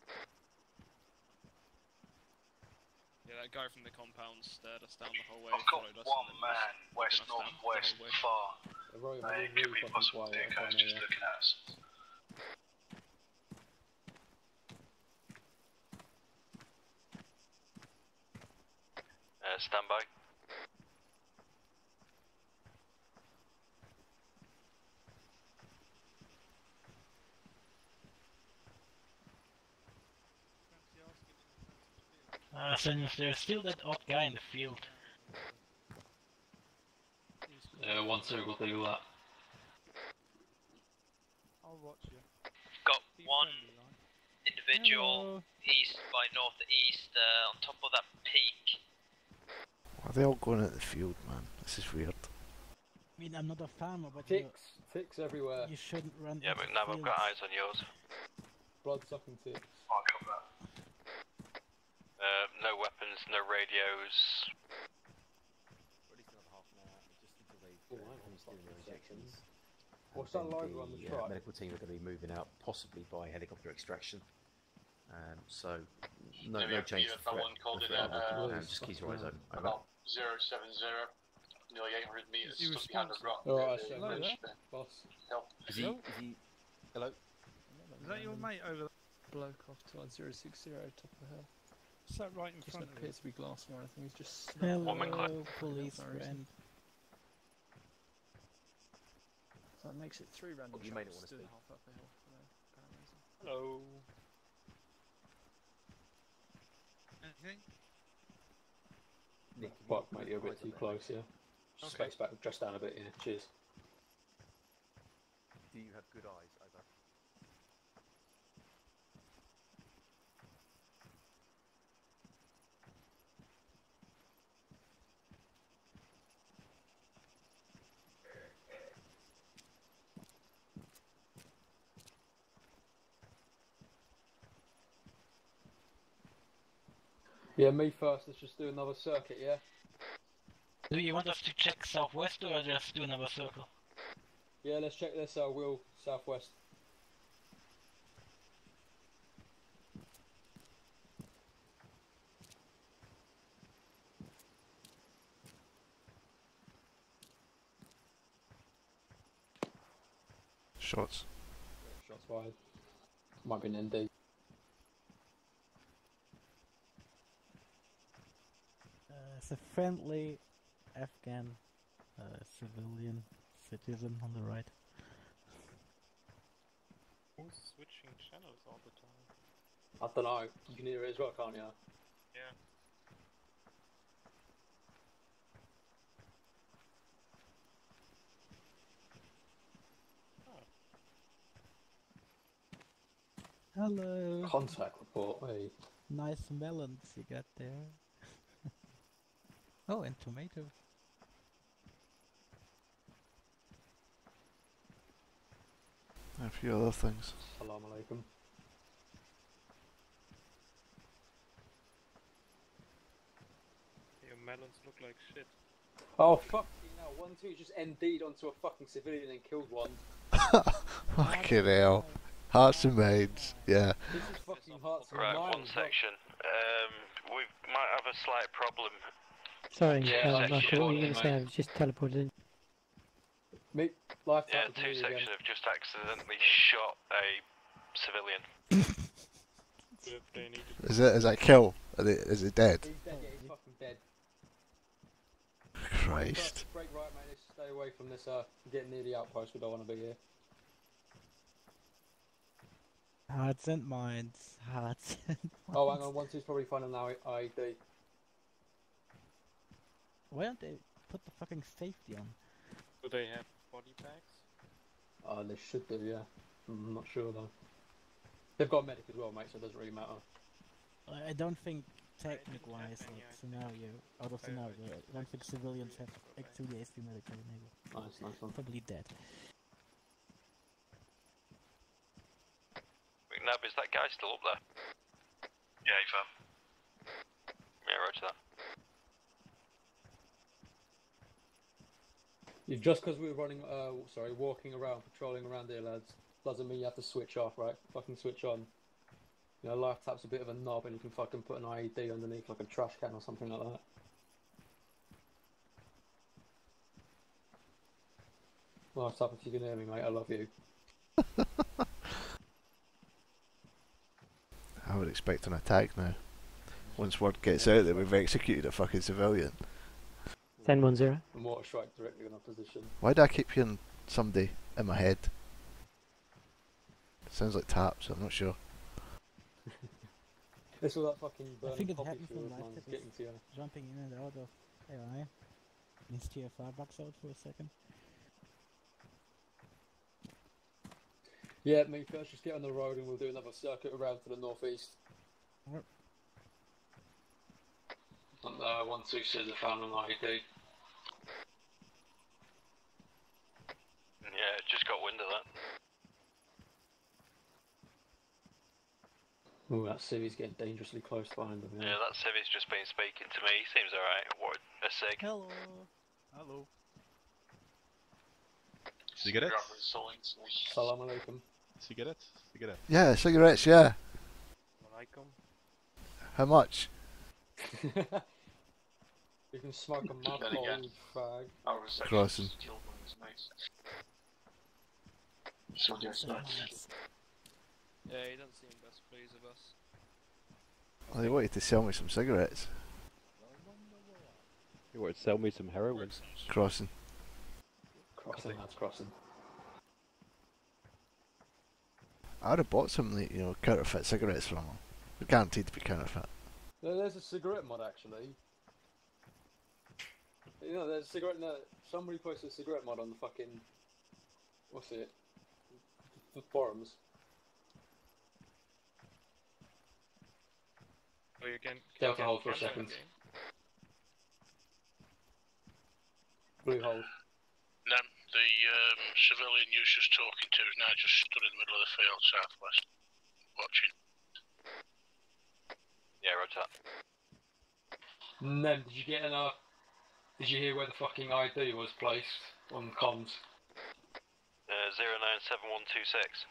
Yeah, that guy from the compound stared us down the whole way. I've got followed us, one and then man, just west, looking us down northwest, the whole way. far. Roy, They I'm could really be fucking possible quiet, I dickheads can't just hear you. looking at us. Stand by. Since there's still that odd guy in the field. Yeah, 1-2 will do that. I'll watch you. Got one individual east by northeast on top of that peak. Why are they all going at the field, man? This is weird. I mean, I'm not a farmer, but Ticks everywhere. you shouldn't run. Yeah, into but now I've got fields. eyes on yours. Blood sucking ticks. I'll come back. No weapons, no radios. What's that logo on the truck? Medical team are going to be moving out, possibly by helicopter extraction. So, no change to threat. Someone called it Just keep your eyes open. Over. about 070, nearly 800 meters, You stuck behind a rock. Alright, They so managed to boss. help. Is he? Hello? Is that your mate over there? Bloke off to 060 top of the hill. Is that right in Doesn't front of appear you? to be glass or anything, he's just... Hello, police friend. So that makes it 3 random You may not shots want to doing speak. half up the hill for no apparent reason. Hello. Anything? Nick, Fuck, mate, you're a bit too close, yeah? Okay. Space back, just down a bit, yeah. Cheers. Do you have good eyes? Over. Yeah, me first, let's just do another circuit, yeah? Do you want us to check southwest or just do another circle? Yeah, let's check this wheel southwest. Shots. Shots fired. Might be an ND. It's a friendly Afghan civilian citizen on the right. Who's switching channels all the time? I don't know. You can hear it as well, can't you? Yeah. Hello. Contact report. Hey. Nice melons you got there. Oh, and tomatoes. A few other things. Salam alaikum. Your melons look like shit. Oh fuck you now, 1-2 just ND'd onto a fucking civilian and killed one. Fucking hell. Hearts and minds, yeah. This is fucking hearts and Right, minds. one section. We might have a slight problem. Sorry, Yeah, Michael, what section were you going to one, say? I was just teleported in. Me, life Yeah, two sections have just accidentally shot a civilian. Is that kill? Is it dead? He's dead, yeah, he's fucking dead. Christ. Break right, mate, let's stay away from this, getting near the outpost, we don't want to be here. Hearts and minds. Hearts and minds. Oh, hang on, 1-2's probably finding an IED. Why don't they put the fucking safety on? Do they have body bags? They should do, yeah. I'm not sure though. They've got a medic as well, mate, so it doesn't really matter. I don't think, technique-wise, like scenario, out of scenario, I don't think civilians have actually AC medical enabled. Nice one. Probably dead. McNab, is that guy still up there? Yeah, he's up. Yeah, roger that. Just because we're running, walking around, patrolling around here, lads, doesn't mean you have to switch off, right? Fucking switch on. You know, life tap's a bit of a knob and you can fucking put an IED underneath like a trash can or something like that. Life tap, if you can hear me, mate, I love you. I would expect an attack now. Once word gets out that we've executed a fucking civilian. 10-1-0. And water strike directly on our position. Why do I keep hearing somebody in my head? It sounds like taps, I'm not sure. This was that fucking I burning think it poppy happens when field, life man, tap getting is to you. jumping in and out of AI. Means TFR bugs out for a second. Yeah, me first, just get on the road and we'll do another circuit around to the northeast. Yep. 1-2 says they found an IED. Yeah, just got wind of that. Ooh, that civvy's getting dangerously close behind them. Yeah, that civvy's just been speaking to me. Seems alright. What a sig. Hello. Hello. Cigarettes? Salam alaikum. Cigarettes? Cigarettes. Yeah, cigarettes, yeah. Alaikum. How much? You can smoke a mud hole, you fag. Crossing. Yeah, he doesn't seem best pleased with us. Well, they wanted to sell me some cigarettes. You want to sell me some heroin? Crossing. Crossing, that's crossing. I would have bought some, like, you know, counterfeit cigarettes from them. They're guaranteed to be counterfeit. There's a cigarette mod actually. You know, there's a cigarette. No, somebody posted a cigarette mod on the fucking. What's it? The forums. Oh, you can Delta hold for a second. Blue hold. Then the civilian you was just talking to is now just stood in the middle of the field southwest, watching. Yeah, roger that. And then, did you get enough? Did you hear where the fucking ID was placed on comms? 097126.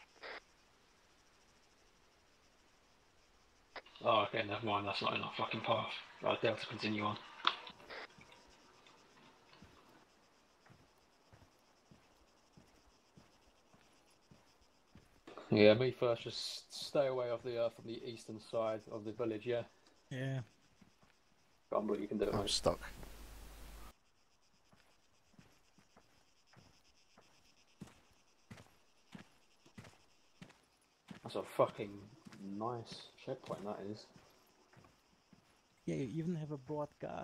Oh, okay, never mind. That's not enough fucking path. Right, Delta, continue on. Yeah, me first. Just stay away off the from the eastern side of the village. Yeah. Yeah. Go on, Blue, you can do it. I'm mate. stuck. That's a fucking nice checkpoint. That is. Yeah, you even have a broad guard.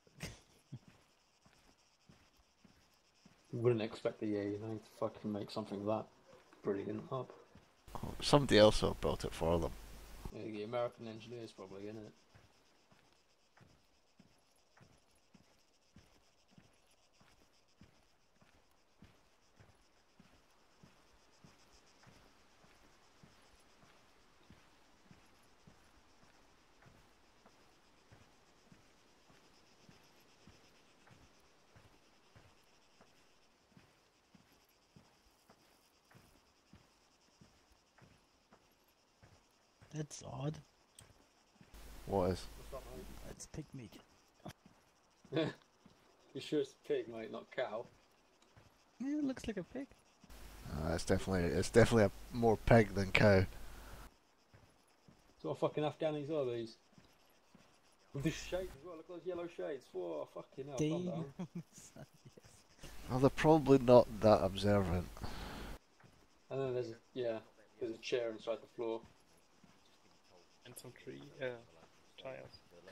Wouldn't expect the EA, to fucking make something that brilliant up. Somebody else will have built it for them. Yeah, the American engineers probably, innit? That's odd. What is? It's pig meat. You sure it's pig, mate, not cow? Yeah, it looks like a pig. It's definitely a more pig than cow. What fucking Afghanis are these? With the shades as well, look at those yellow shades. Whoa, fucking hell, calm down. Yes. Well, they're probably not that observant. And then there's a chair inside the floor. And some tree tiles.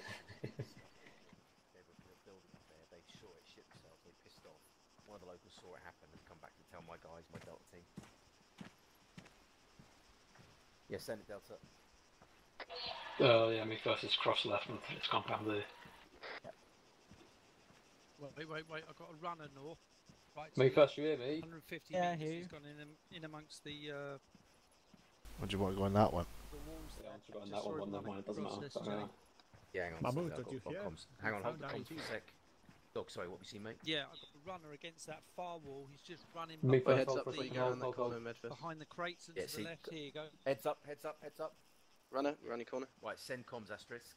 They saw it shit themselves, they pissed off. One of the locals saw it happen and come back to tell my guys, my Delta team. Yeah, send it, Delta. Yeah, me first is cross left and it's compound there. Wait, I've got a runner north. Right, Me first, you hear me? 150 Yeah, I meters, hear you. he's gone in amongst the Would you want to go in that one? walls there. Yeah, I've forgotten that one, never mind, it doesn't matter. Process, Sorry. Yeah, hang on. Mahmood, I've did you got hear? comms. Hang on, hold the Found comms for a sec. Doc, sorry, what we see, mate? Yeah, I've got a runner against that far wall. He's just running Me behind first, Heads hold up for a before you second, go around that hold. corner, Medford. behind the crates and Yeah, to see, the left. Here you go. Heads up, heads up, heads up. Runner, around your corner. Right, send comms, asterisks.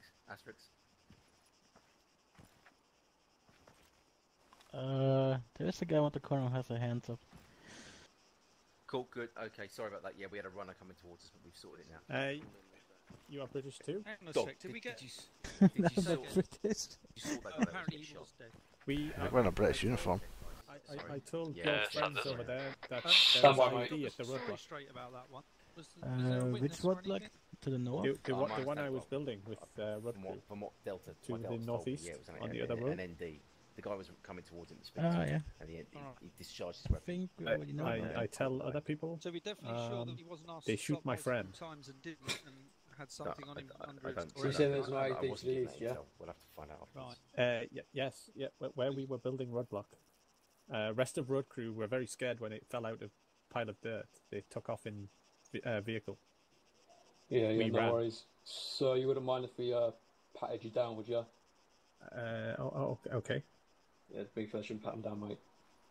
There's a guy with the corner who has their hands up. Cool, good. Okay, sorry about that. Yeah, we had a runner coming towards us, but we've sorted it now. You are British too? Hang on a Dog, sec, did we get... you No, sort but of- British. you saw that guy that was apparently getting he shot? was dead. We're in a British uniform. I told Yeah, your it's friends not over there that Stand there was by, an mate. ID at the Story roadblock. straight about that one. Was there a Which witness or roadblock? anything? To the north? The Oh, one mine's I that was one. building with road crew. From what Delta To my the Delta told me, northeast, yeah, it was on the other road. an ND. The guy was coming towards him to speak Oh, to him, yeah. and he discharged his I weapon. think we already know that. I tell other people. So we're definitely sure that he wasn't asked They to shoot stop my multiple friend. times and didn't and had something on him under I his don't So you see say that. there's no I ID to wasn't the given east, that yeah? intel. We'll have to find out afterwards. Yes, where we were building roadblock. Rest of road crew were very scared when it fell out of pile of dirt. They took off in vehicle. Yeah, We no ran. worries. So you wouldn't mind if we patted you down, would you? Okay. Yeah, me first shouldn't pat him down, mate.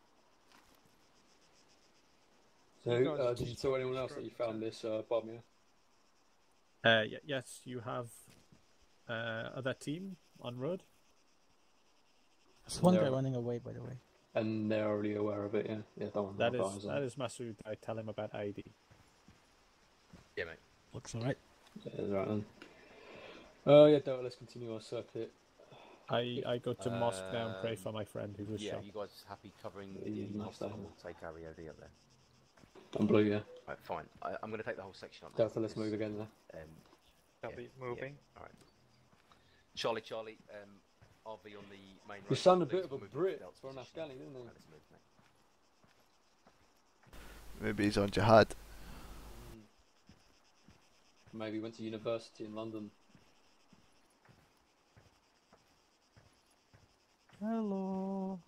You So, guys did you tell anyone else that you found this bomb, yeah? Yes, you have other team on road. There's one guy They're- running away, by the way. And they're already aware of it, yeah? Yeah, don't worry That about is Masood. I tell him about ID. Yeah, mate. Looks alright. Yeah, right then. Yeah, Delta, let's continue our circuit. I go to mosque now and pray for my friend who was Yeah, shot. you guys happy covering Yeah, the nice hospital? to have We'll take our EOD up there. I'm blue, yeah. Right, fine. I'm going to take the whole section up. Delta, let's move again there. Copy, moving. Yeah. All right. Charlie, RV on the main road. You sound a please. bit of a Move Brit Delta's for an position. Afghani, didn't you? Right, let's move, mate. Maybe he's on jihad. Maybe went to university in London. Hello.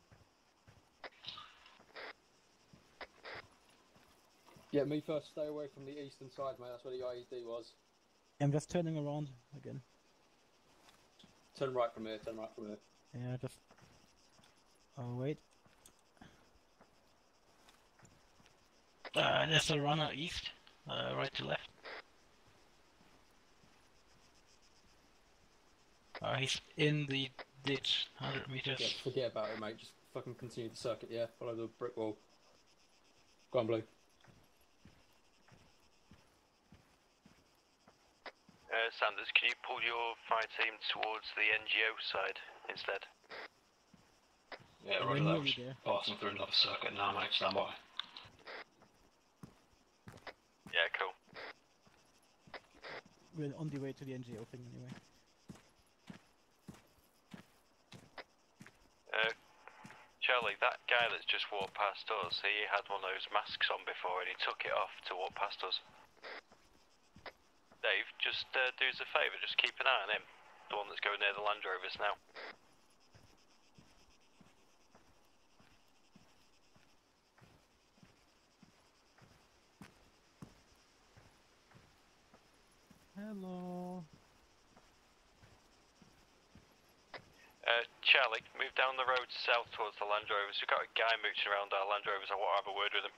Yeah, me first, stay away from the eastern side, mate. That's where the IED was. I'm just turning around again. Turn right from here, turn right from here. Yeah, just... Oh, wait. There's a runner east, right to left. He's in the ditch, 100 meters. Yeah, forget about it, mate. Just fucking continue the circuit, yeah? Follow the brick wall. Go on, blue. Sanders, can you pull your fire team towards the NGO side instead? Yeah, We're roger that. nearly We're there. passing through another circuit now, mate. Stand by. Yeah, cool. We're on the way to the NGO thing anyway. Charlie, that guy that's just walked past us, he had one of those masks on before and he took it off to walk past us. Dave, just do us a favour, just keep an eye on him. The one that's going near the Land Rovers now. Hello. Charlie, move down the road south towards the Land Rovers. We've got a guy mooching around our Land Rovers. I want to have a word with him.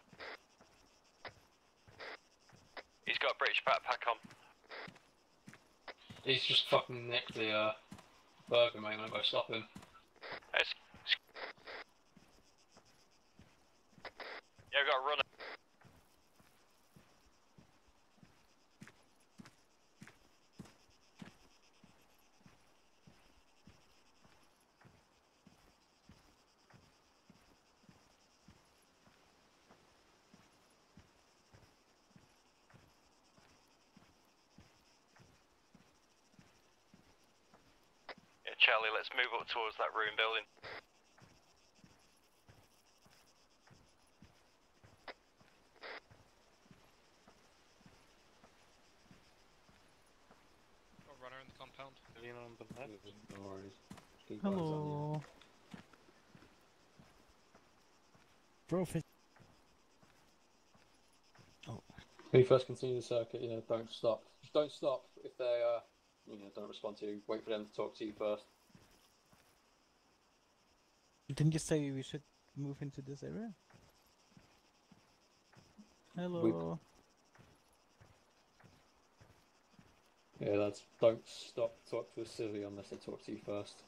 He's got a British backpack on. He's just fucking nicked the burger, mate. I'm gonna go stop him. Yeah, we've got a runner. Yeah, Charlie, let's move up towards that ruined building. Got a runner in the compound. Civilian on the left. No worries. Keep eyes on Hello. Profit. Oh. When you first continue the circuit, don't stop. Just don't stop if they, don't respond to you. Wait for them to talk to you first. Didn't you say we should move into this area? Hello. Yeah, lads, don't stop to talk to a civvy unless they talk to you first.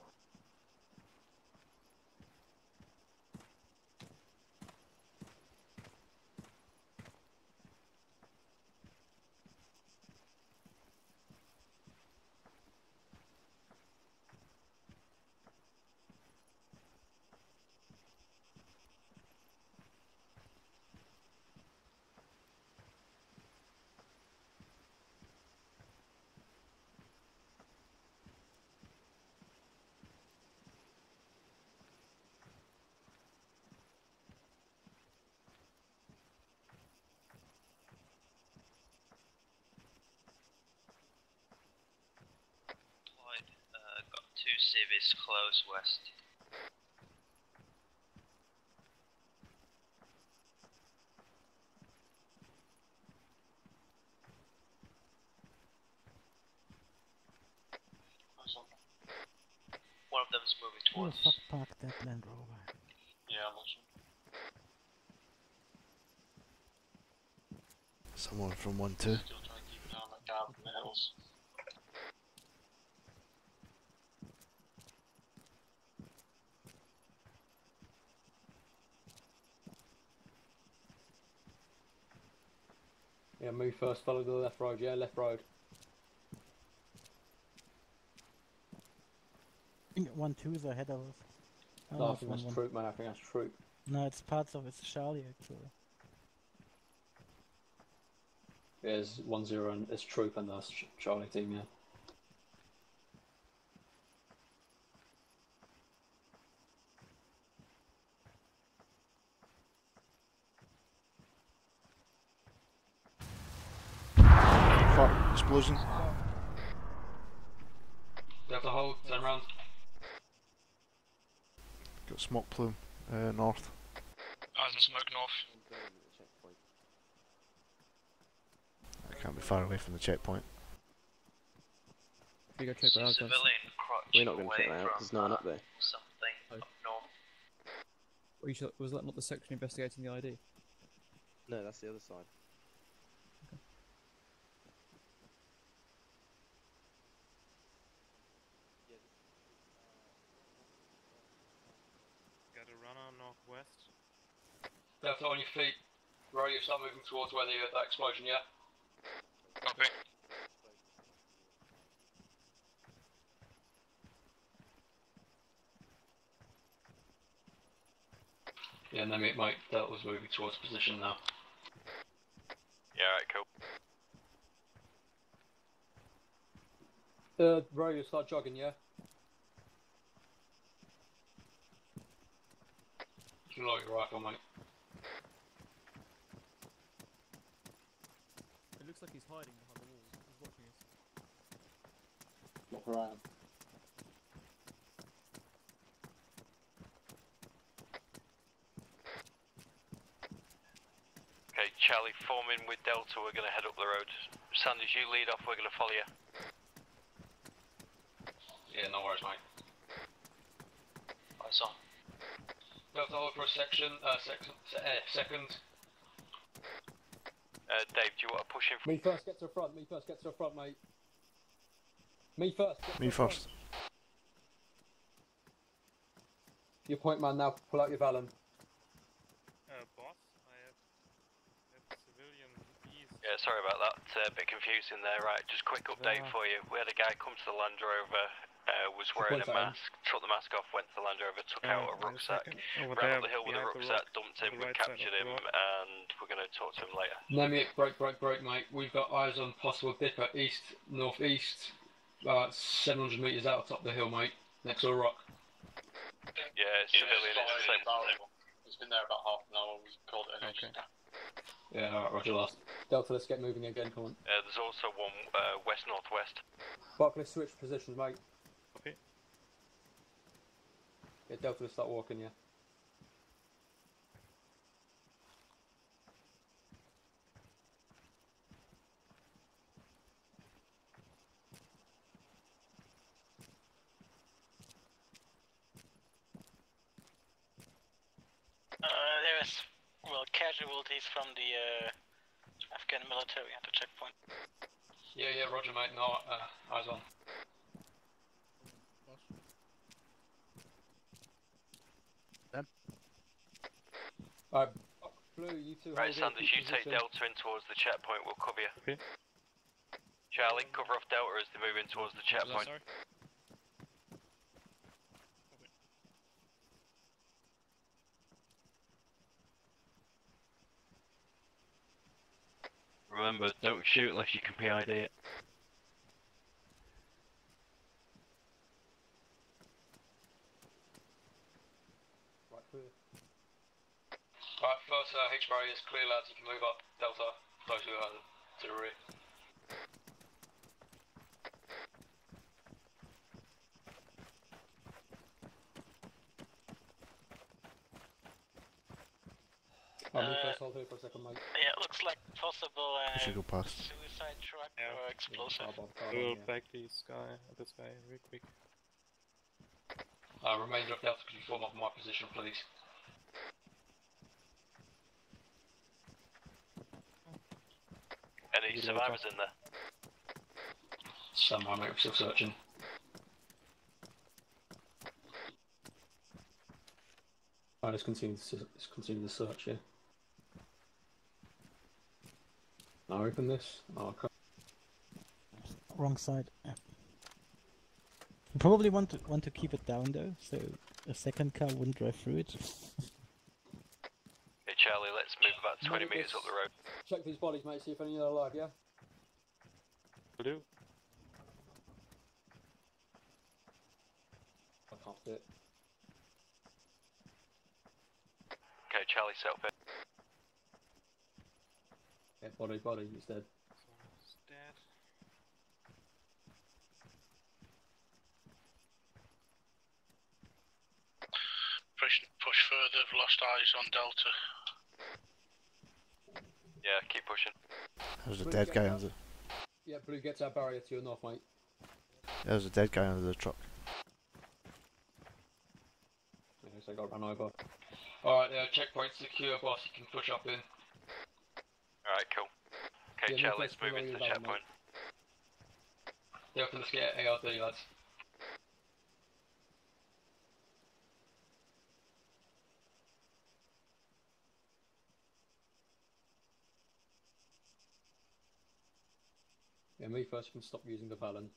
Got 2 civvies close west. One of them is moving Who the towards fuck parked that Land Rover? Yeah, I'm watching. Someone from 1-2. Still trying to keep an eye on that guy up in the hills. Yeah, move first, follow the left road, yeah, left road. I think 1-2 is ahead of us. Oh, No, I it's think that's 1-1. troop, man, I think that's troop. No, it's parts of it's Charlie actually. Yeah, it's 1-0 and it's troop and that's Charlie team, yeah. Fuck, explosion. You have to hold, turn around. Got smoke plume, north. Eyes and smoke north. I can't be far away from the checkpoint. You go check that out, guys. civilian crotch We're not going to away check that out, from, there's no one up there. something Oh. up north. Was that not the section investigating the ID? No, that's the other side. Got a runner northwest. Left on your feet. Right, you start moving towards where that explosion, yeah? Copy. Yeah, and then mate, Delta's moving towards position now. Yeah, alright, cool. Ro, you start jogging, yeah? You can load your rifle, mate. It looks like he's hiding behind the wall. He's watching us. Look around. Okay, Charlie, form in with Delta, we're going to head up the road. Sanders, you lead off, we're going to follow you. Yeah, no worries, mate. Eyes on. Delta hold for a second. Dave, do you want to push in? Me first, get to the front. Me first, get to the front, mate. Me first. Me first. Your point man now, pull out your Valen. Boss, I have civilian east. Yeah, sorry about that, a bit confusing there. Right, just quick update for you. We had a guy come to the Land Rover, was wearing a mask, took the mask off, went to the Land Rover, took out a rucksack, ran up the hill with a rucksack, dumped him, we captured him, and we're going to talk to him later. No, mate, break, mate. We've got eyes on possible dipper east, northeast, 700 metres out top of the hill, mate, next to a rock. Yeah, civilian, it's the same. It's been there about half an hour, we called it an agent. Yeah, alright, roger last. Delta, let's get moving again, come on. There's also one west-northwest. Barclay, switch positions, mate. Okay. Yeah, Delta, let's start walking, yeah. There is, casualties from the Afghan military at the checkpoint. Yeah, roger, mate. No, eyes on. Alright, Blue, you two Right, hold Sanders, you take Delta in towards the checkpoint, we'll cover you. Okay. Charlie, cover off Delta as they move in towards the checkpoint. Remember, don't shoot unless you can PID it. Alright, first H barrier is clear, lads. You can move up. Delta, close to the rear. Me first, hold here for a second, mate. Yeah, it looks like possible You should go past. suicide truck or explosive. We'll back this guy real quick. Remainder of Delta, could you form up my position, please? Any survivors in there? Somewhere, mate, we're still searching. Alright, let's continue the search, yeah. Now open this. Oh, okay. Wrong side. Yeah. You probably want to keep it down though, so a second car wouldn't drive through it. Hey Charlie, let's move about 20 metres up the road. Check these bodies, mate, see if any are alive, yeah? Will do. I can't see it. Okay, Charlie, set up here. Yeah, body, he's dead. He's dead. Push further, I've lost eyes on Delta. Yeah, keep pushing. There's a dead guy under. Yeah, Blue, gets our barrier to your north, mate. There's a dead guy under the truck. Okay, so I got run over. Alright, checkpoint secure, boss. You can push up in. Alright, cool. Okay, Yeah, Charlie, let's move into the checkpoint. Delta, let's get ARD, lads. Yeah, me first, you can stop using the Valen.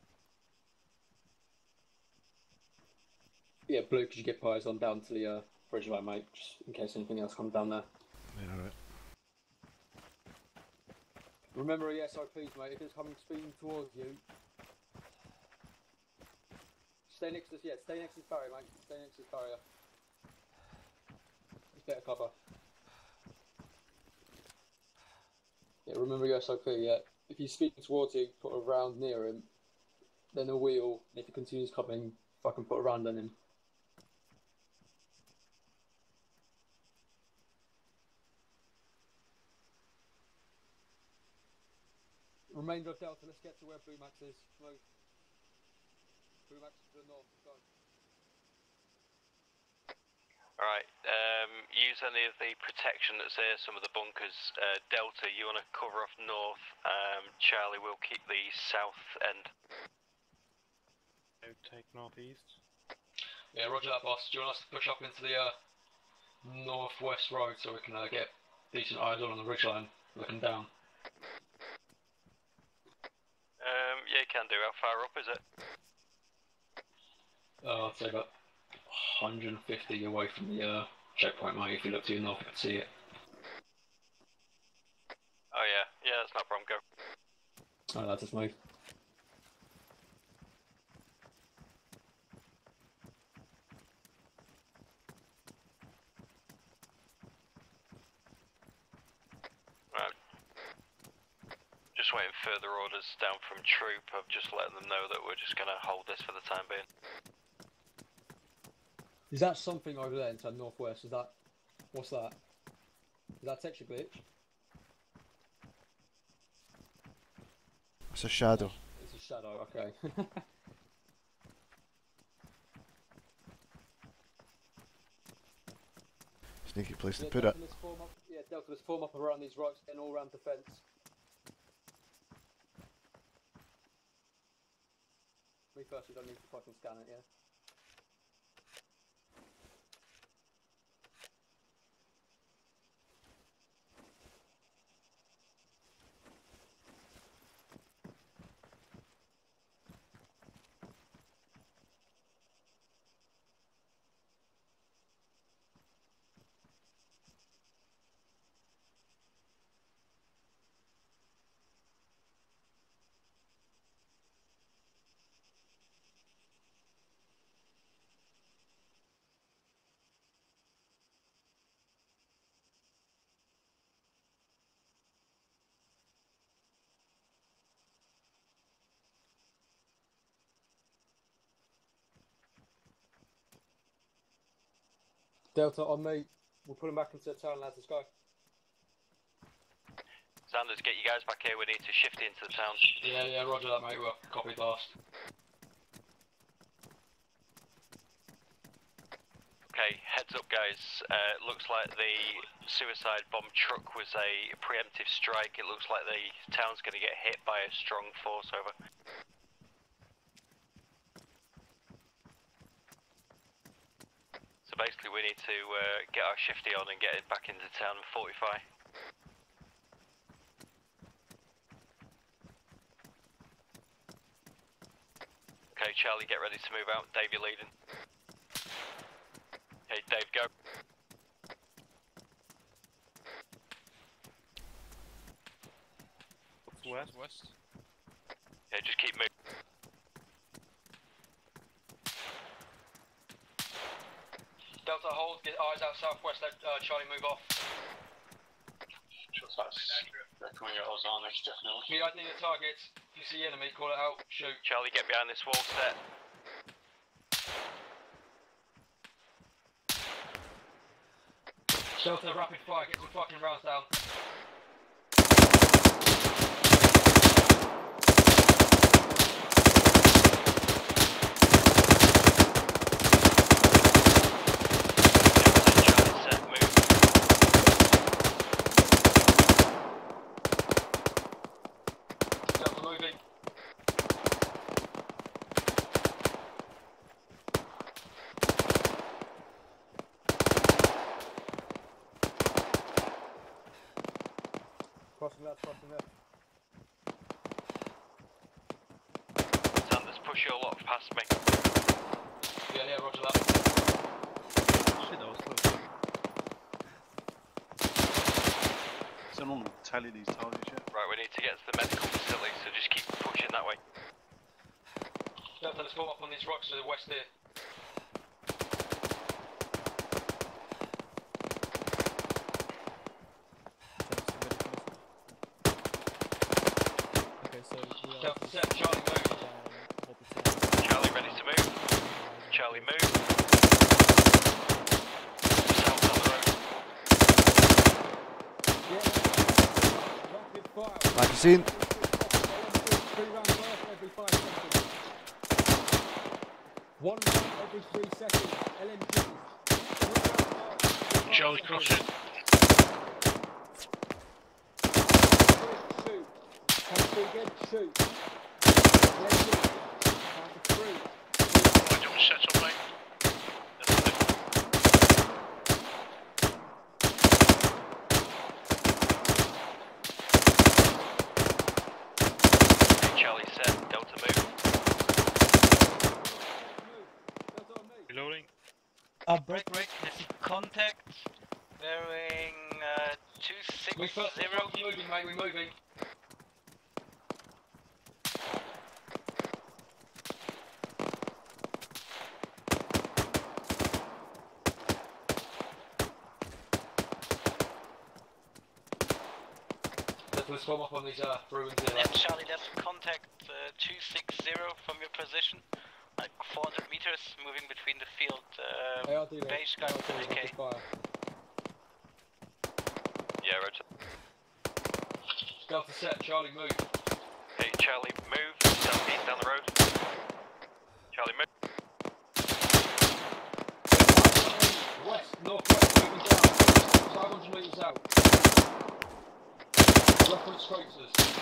Yeah, Blue, could you get pies on down to the bridge line, mate, just in case anything else comes down there. Yeah, alright. Remember the SOPs, mate. If it's coming speeding towards you, stay next to this barrier, mate. Stay next to this barrier. It's better cover. Yeah, remember your SOP, yeah. If he's speeding towards you, put a round near him, then a wheel, and if he continues coming, fucking put a round on him. Remainder of Delta, let's get to where Blue Max is. Move. Blue Max to the north, go. Alright, use any of the protection that's here, some of the bunkers. Delta, you want to cover off north. Charlie will keep the south end. Take northeast. Yeah, roger that, boss. Do you want us to push up into the northwest road so we can get decent eyes on the ridgeline, looking down? Yeah, you can do. How far up is it? I'd say about 150 away from the checkpoint, mate. If you look to your north, you can see it. Oh yeah, that's no problem, go. Oh, that's just move. Right. Just waiting further orders down from troop. I've just letting them know that we're just going to hold this for the time being. Is that something over there into the northwest? Is that... What's that? Is that texture glitch? It's a shadow. It's a shadow, okay. Sneaky place to put it. Yeah, Delta, let's form up around these rocks and all around the fence. Me first, you don't need to fucking scan it, yeah? Delta on me. We'll put him back into the town, lads. Let's go. Sanders, get you guys back here. We need to shift into the town. Yeah, roger that, mate. We're copied last. Okay, heads up, guys. Looks like the suicide bomb truck was a preemptive strike. It looks like the town's going to get hit by a strong force, over. So basically we need to get our shifty on and get it back into town and fortify. Okay, Charlie, get ready to move out. Dave, you're leading. Okay, Dave, go. West. Yeah, just keep moving. Delta, hold, get eyes out southwest, let Charlie move off. They're coming at us, aren't they? Definitely. Can you ID the targets? If you see enemy, call it out, shoot. Charlie, get behind this wall set. Delta, rapid fire, get some fucking rounds down. Crossing there. Sanders, push your lot past me. Yeah, roger that. Shit, that was close. Still on tally these targets yet? Right, we need to get to the medical facility, so just keep pushing that way. Delta, let's go up on these rocks to the west here. Okay, so we are Delta set, Charlie move. Charlie ready to move. Charlie move. South on the road. Rapid fire. Magazine. 3 round burst every 5 seconds. 1 round every 3 seconds. LMGs. Charlie crossing. Shoot. Come through again, shoot. LMG. Count to 3. Why don't we set up, mate? Charlie set, Delta move. Reloading. Break, contact. Bearing 260. We're moving, mate, we're moving. Let's warm up on these ruins here. Yeah, Charlie, that's contact 260 from your position. Like 400 meters, moving between the field. Base guard and AK. Yeah, roger. Delta set, Charlie move. Okay, Charlie move. Southeast down the road. Charlie move. West, northwest, moving down. 500 metres out. Reference traces.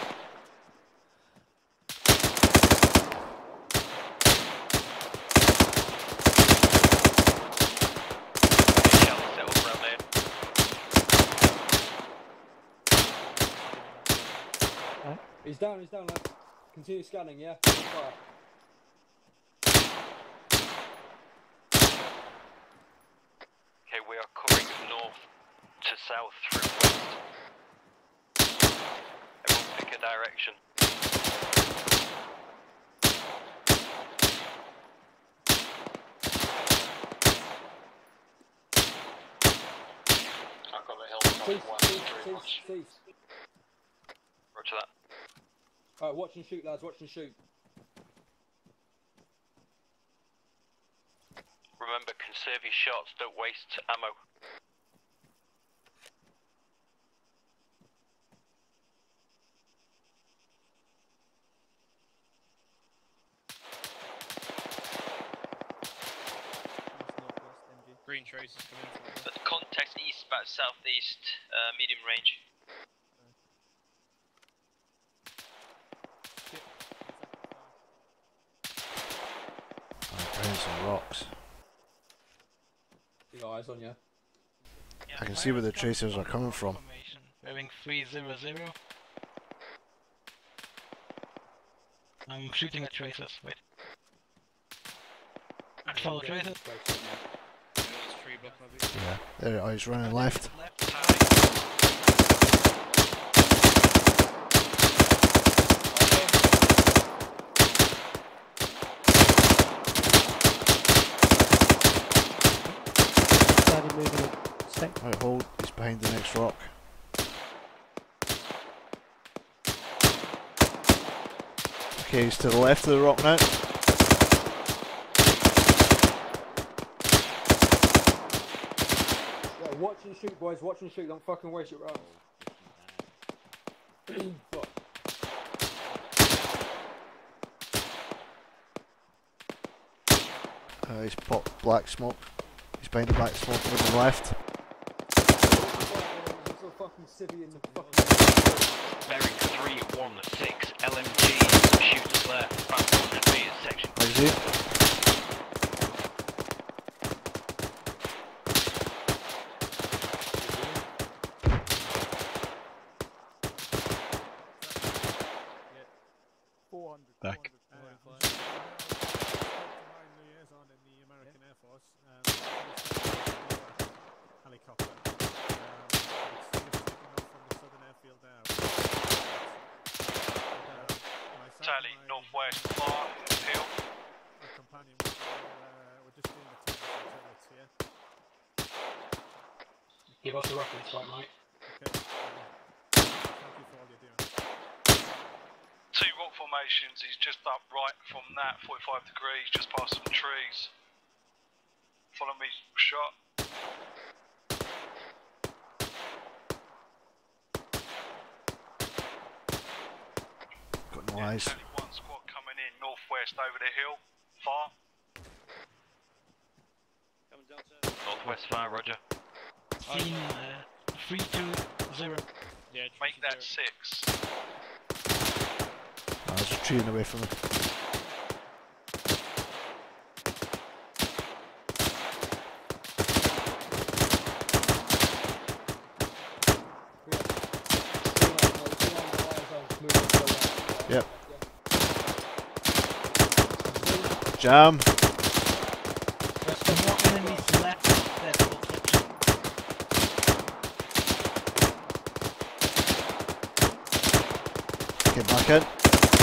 He's down, lad. Continue scanning, yeah? Fire. Okay, we are covering north to south through west. Everyone pick a direction. I've got the hill. Cease. Roger that. Alright, watch and shoot, lads, watch and shoot. Remember, conserve your shots, don't waste ammo. Green traces coming from But contact east, about southeast, medium range. I'm some rocks. You got eyes on you. I can see where the tracers are coming from. Bearing 300. I'm shooting at tracers. Wait. Follow tracers. Yeah, there. Oh, he's running left. Right, hold. He's behind the next rock. Okay, he's to the left of the rock now. Yeah, watch and shoot, boys. Watch and shoot. Don't fucking waste your rounds. He's popped black smoke. He's behind the black smoke to the left. Bearing 316 LMGs, shooters there, about 400 metres section. Magazine. Back. Helicopter. It's taking off from the Southern Air Give us a reference, right, mate? Okay. Thank you for all you're doing. 2 rock formations, he's just up right from that, 45 degrees, just past some trees. Follow me, shot. Got no eyes. One squad coming in northwest over the hill, far. Coming down to northwest far, roger. Scene 320. Yeah, make that 6. I was retreating away from him. Yep. Jam. There's some more enemies left. That's all. Get back in.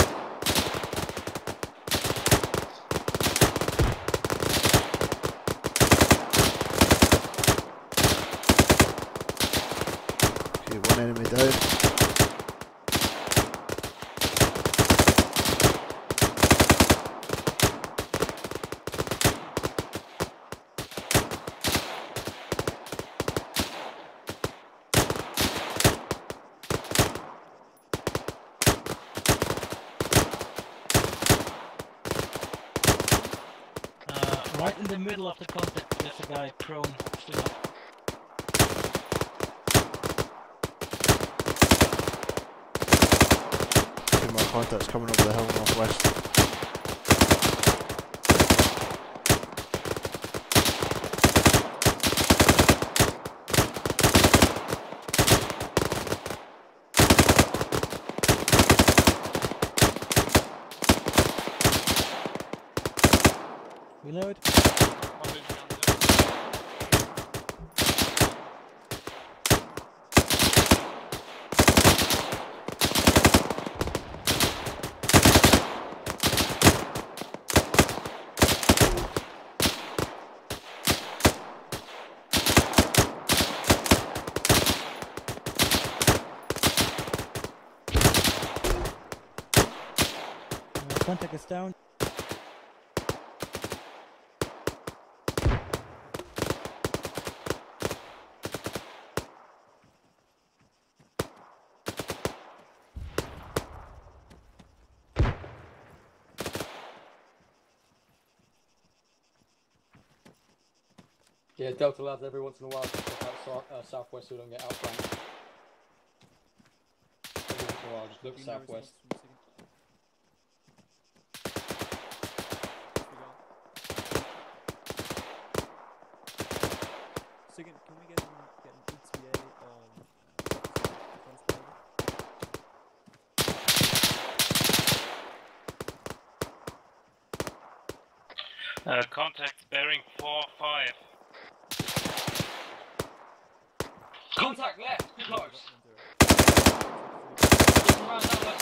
Okay, one enemy down. Right in the middle of the contact, there's a guy prone. Still up. Two more contacts coming over the hill northwest. Reload. Contact is down. Yeah, Delta lads, every once in a while, just look out southwest so we don't get outflanked. Every once in a while, just look southwest. Second, can we get an ETA on Contact bearing 4-5. Contact left, close. Around that left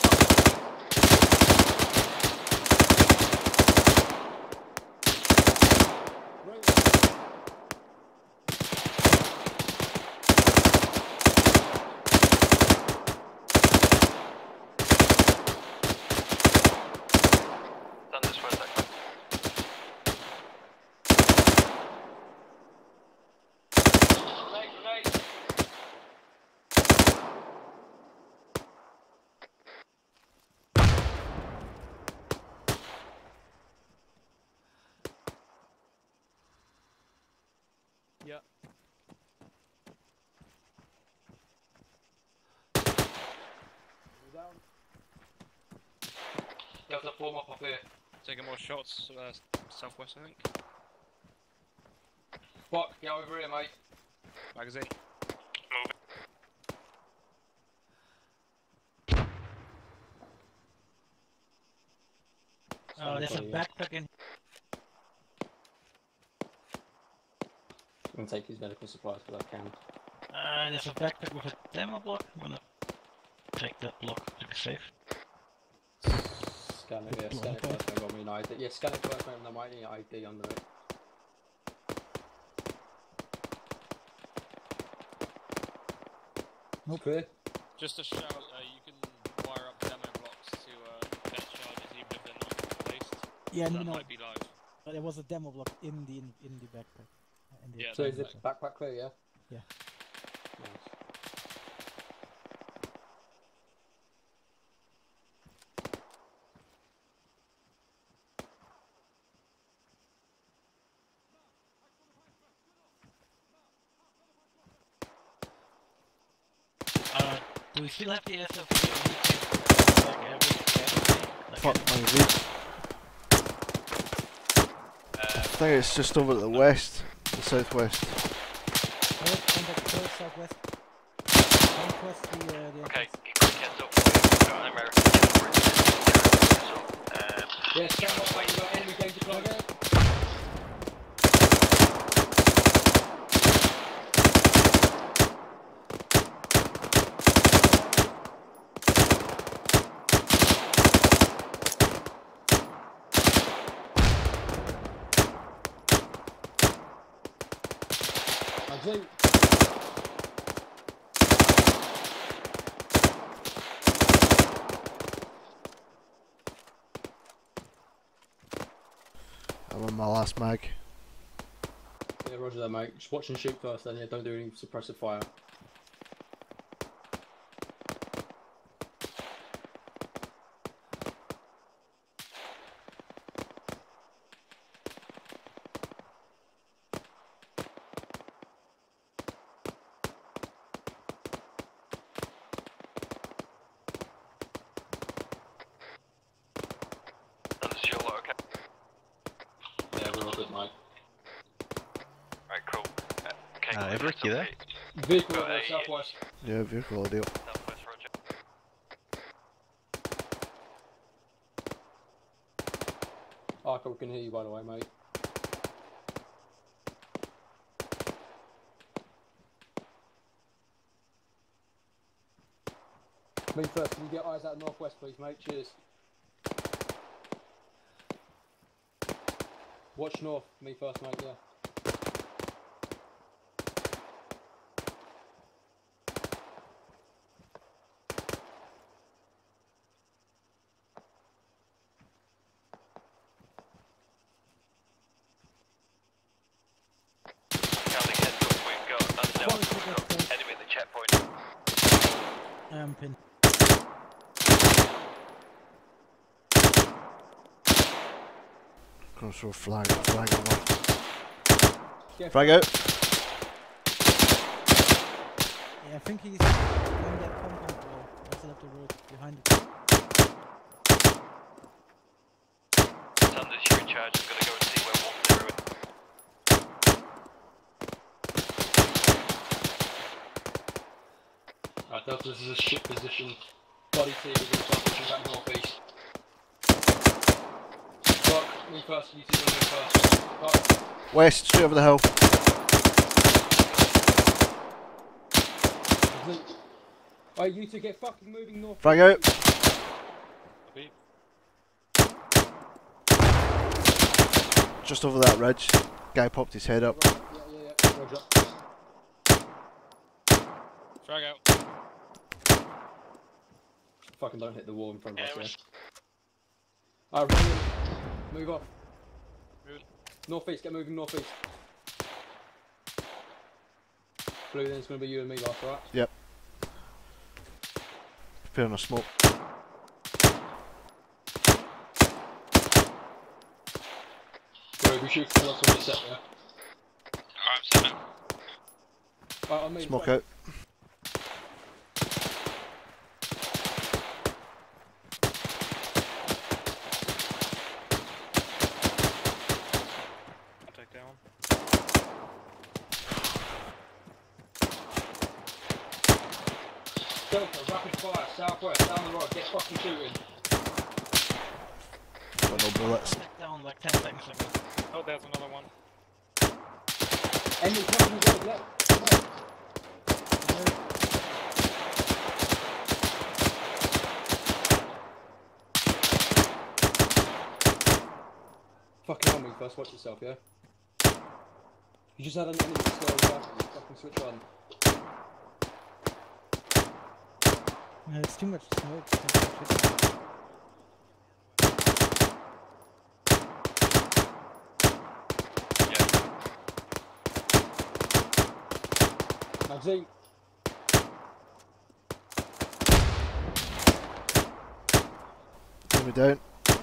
Yeah. down. There's a form up here. Taking more shots, southwest, I think. Fuck, get over here, mate. Magazine. There's a backpack in. I'm gonna take his medical supplies, but I can. There's a backpack with a demo block. I'm gonna take that block to be safe. Scan it, yeah, scan it first, I've got me an ID. Yeah, scan it first, mate, and I might need an ID under it. Nope. Clear. Just a shout, you can wire up demo blocks to vent charges even if they're not placed. Yeah, that no, might be live. But there was a demo block in the backpack. Yeah, so is the backpack clear, yeah? Yeah. Nice. Do we still have the SOP? Fuck my read. I think it's just over to the west, the southwest. Southwest. Okay, quick heads up. We've got an American Yes, stand up, mate. You've got enemy danger target. I'm on my last mag. Yeah, roger that, mate. Just watch and shoot first, then yeah, don't do any suppressive fire. Everett, you there? Vehicle over southwest. Yeah, vehicle audio. Southwest, roger. Arco, we can hear you by the way, mate. Me first, can you get eyes out northwest please, mate? Cheers. Watch north, me first, mate, yeah. Pin. Gonna throw flag on. Frag out. Yeah, I think he's behind that compound wall. Also up the road behind it. Sanders, you're in charge. I'm gonna go and see where 1-0 is. Delta, this is a ship position. Body team is in pushing back northeast. Rock, me first, you two will move first. Rock. West, straight over the hill. Alright, you two get fucking moving north. Frag out. Just over that ridge. Guy popped his head up. Yeah. Roger. Frag out. Fucking don't hit the wall in front of us, yeah. Alright, run in. Move off. Good. Northeast, get moving northeast. Blue, then it's going to be you and me last, right? Yep. Preparing a smoke. Bro, we shoot for us when you set there. Alright, I'm set now. Right, on me. Smoke out. Delta, rapid fire, southwest, down the road, get fucking shooting. Got no bullets. Down like 10 seconds ago. Oh, there's another one. Enemy coming road, left. Fucking on me first, watch yourself, yeah? You just had an enemy slow down, you fucking switch on. It's too much smoke. Magazine. Enemy down.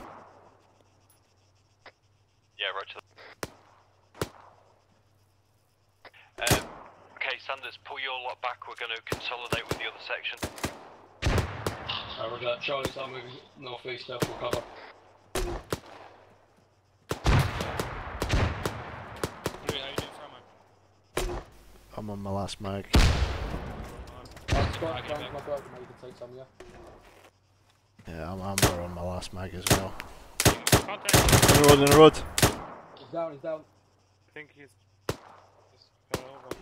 Yeah, roger. Okay, Sanders, pull your lot back. We're going to consolidate with the other section. Roger that. Charlie, start moving northeast now for cover. Louis, how you doing, Framo? I'm on my last mag. I've got my broken, mate. You can take some, yeah? Yeah, I'm amber on my last mag as well. Contact! In the road, in the road! He's down, he's down. I think he's fell over.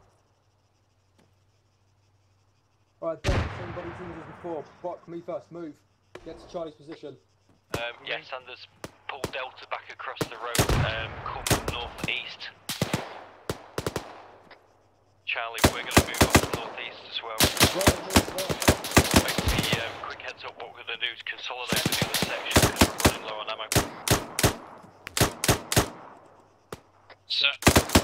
Alright, Dave, same body teams as before. Bok, me first, move. Get to Charlie's position. Yeah, Sanders, pull Delta back across the road, come northeast. Charlie, we're going to move up northeast as well. Basically, quick heads up, what we're going to do is consolidate with the other section because we're running low on ammo. Set.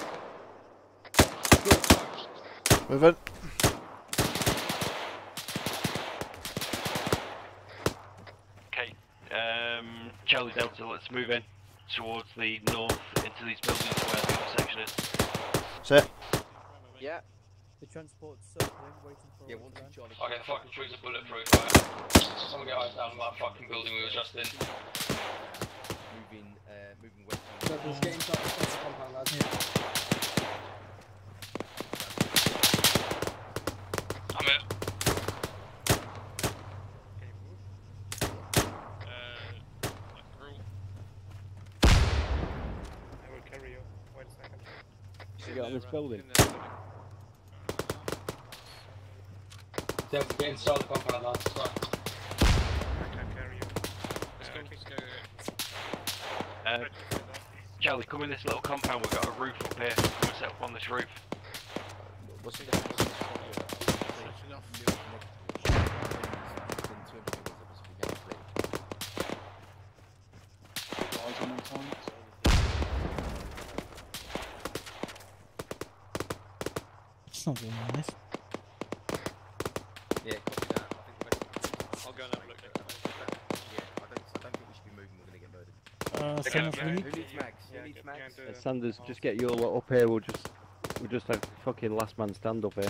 Move in. Okay, Charlie Delta, let's move in towards the north into these buildings where the other section is. Set. Yeah. The transport's circling, waiting for Yeah, a 1-2 Charlie. Okay, fucking trees are bulletproof, right? Someone get eyes down on that fucking building we were just in. Moving west. So just get inside the compound, lads. I'm here. Can you move? Through. I will carry you. Wait a second. You get on this building. Delta, get inside the compound, lads. Right. I can carry you. Let's go. Charlie, come in this little compound, we've got a roof up here. Come and set up on this roof. What's the It's not very nice. Yeah, copy that. I'll go and have a look. Yeah, I don't think we should be moving, we're going to get murdered. Someone Who needs mags? Who needs mags? Sanders, just get your lot up here. We'll just have fucking last man stand up here.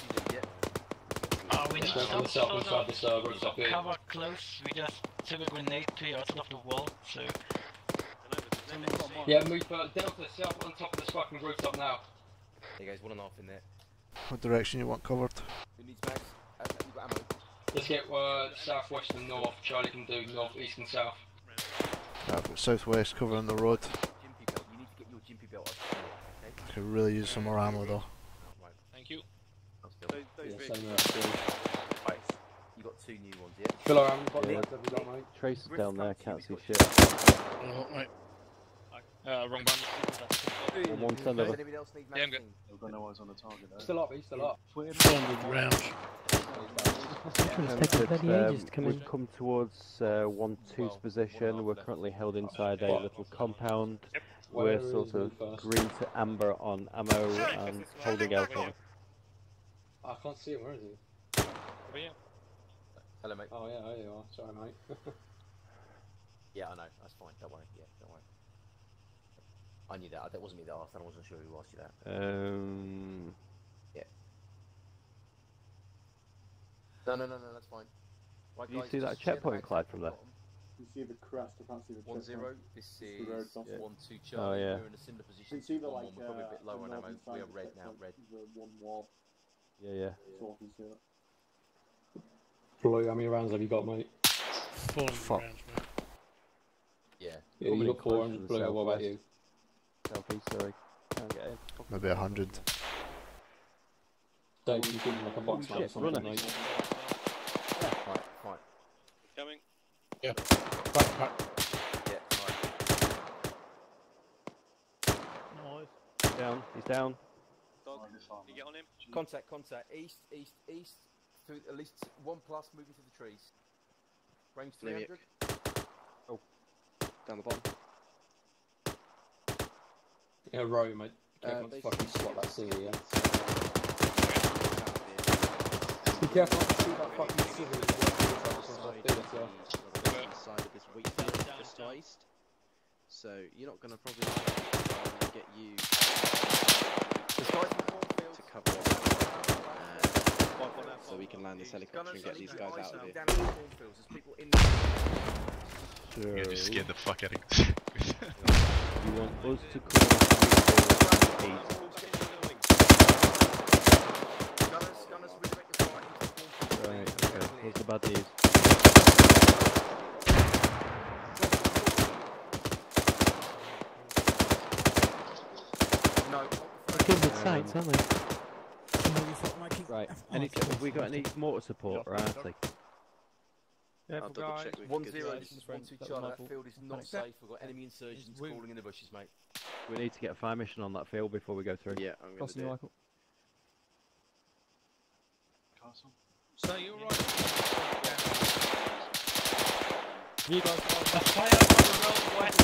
We need cover close. We just took a grenade to the outside of the wall, so. Yeah, move Delta, set up on top of this fucking rooftop now. Hey guys, 1.5 in there. What direction you want covered? Who needs mags? You got ammo? Let's get southwest and north. Charlie can do north, east and south. I've got southwest covering the road. Jimpy belt. You need to get your jimpy belt up. Okay? I could really use some more ammo though. Right. Thank you. Right. You got 2 new ones, yeah? Fill our ammo, got have you got, mate? Trace is down there, can't see shit. Oh, mate. Wrong band. One send over. Anybody else need Yeah, I'm good. I've got no eyes on the target though. Still up, he's still up. We've come towards 1-2's position. We're currently held inside a little compound. We're sort of green to amber on ammo and holding out on. I can't see him, where is he? Over here. Hello, mate. Oh, yeah, there you are. Sorry, mate. Yeah, I know. That's fine. Don't worry. Yeah, don't worry. I knew that. That wasn't me that asked. I wasn't sure who asked you that. Yeah. No. That's fine. Right, Do you guys, see that just share the checkpoint, mags Clyde, at from the there? bottom. You see the crest, I can't see the 1-0. This is the road off. 1-2 Charlie. Oh, yeah. We're in a similar position. You see the 1-1. like We're probably a bit lower on ammo. We are red now. Red. The one wall. Yeah. So I can see it. Blue, how many rounds have you got, mate? 400 Fuck. rounds, mate. Yeah. Yeah, you got 400 blue, what about you? Southeast, sorry. Can't get in. Maybe 100. Dave, you give him like a box man or something, mate. Right. Coming. Yeah. Yeah, right. Down. He's down. Dog, you get on him? Contact. East. through at least 1+, moving to the trees. Range 300. Oh, down the bottom. Yeah, row, mate. Careful not to fucking slot that civvy, yeah. Be careful not to shoot that fucking civvy. Side of this wheat field just to east. So you're not going to probably get you to cover off, so we can land this helicopter and get these guys out of here. Sure. You just scared the fuck out of us. You want us to come off the 8? Right, okay. What's the bad news? They're good with sights, aren't they? Right, have we got any mortar support, or aren't they? I'll double check. 1-0, this is 1-2 Charlie. That field is not safe. We've got enemy insurgents crawling in the bushes, mate. We need to get a fire mission on that field before we go through. Yeah, I'm going to do it. Castle. So you're right. You guys fire on the road west.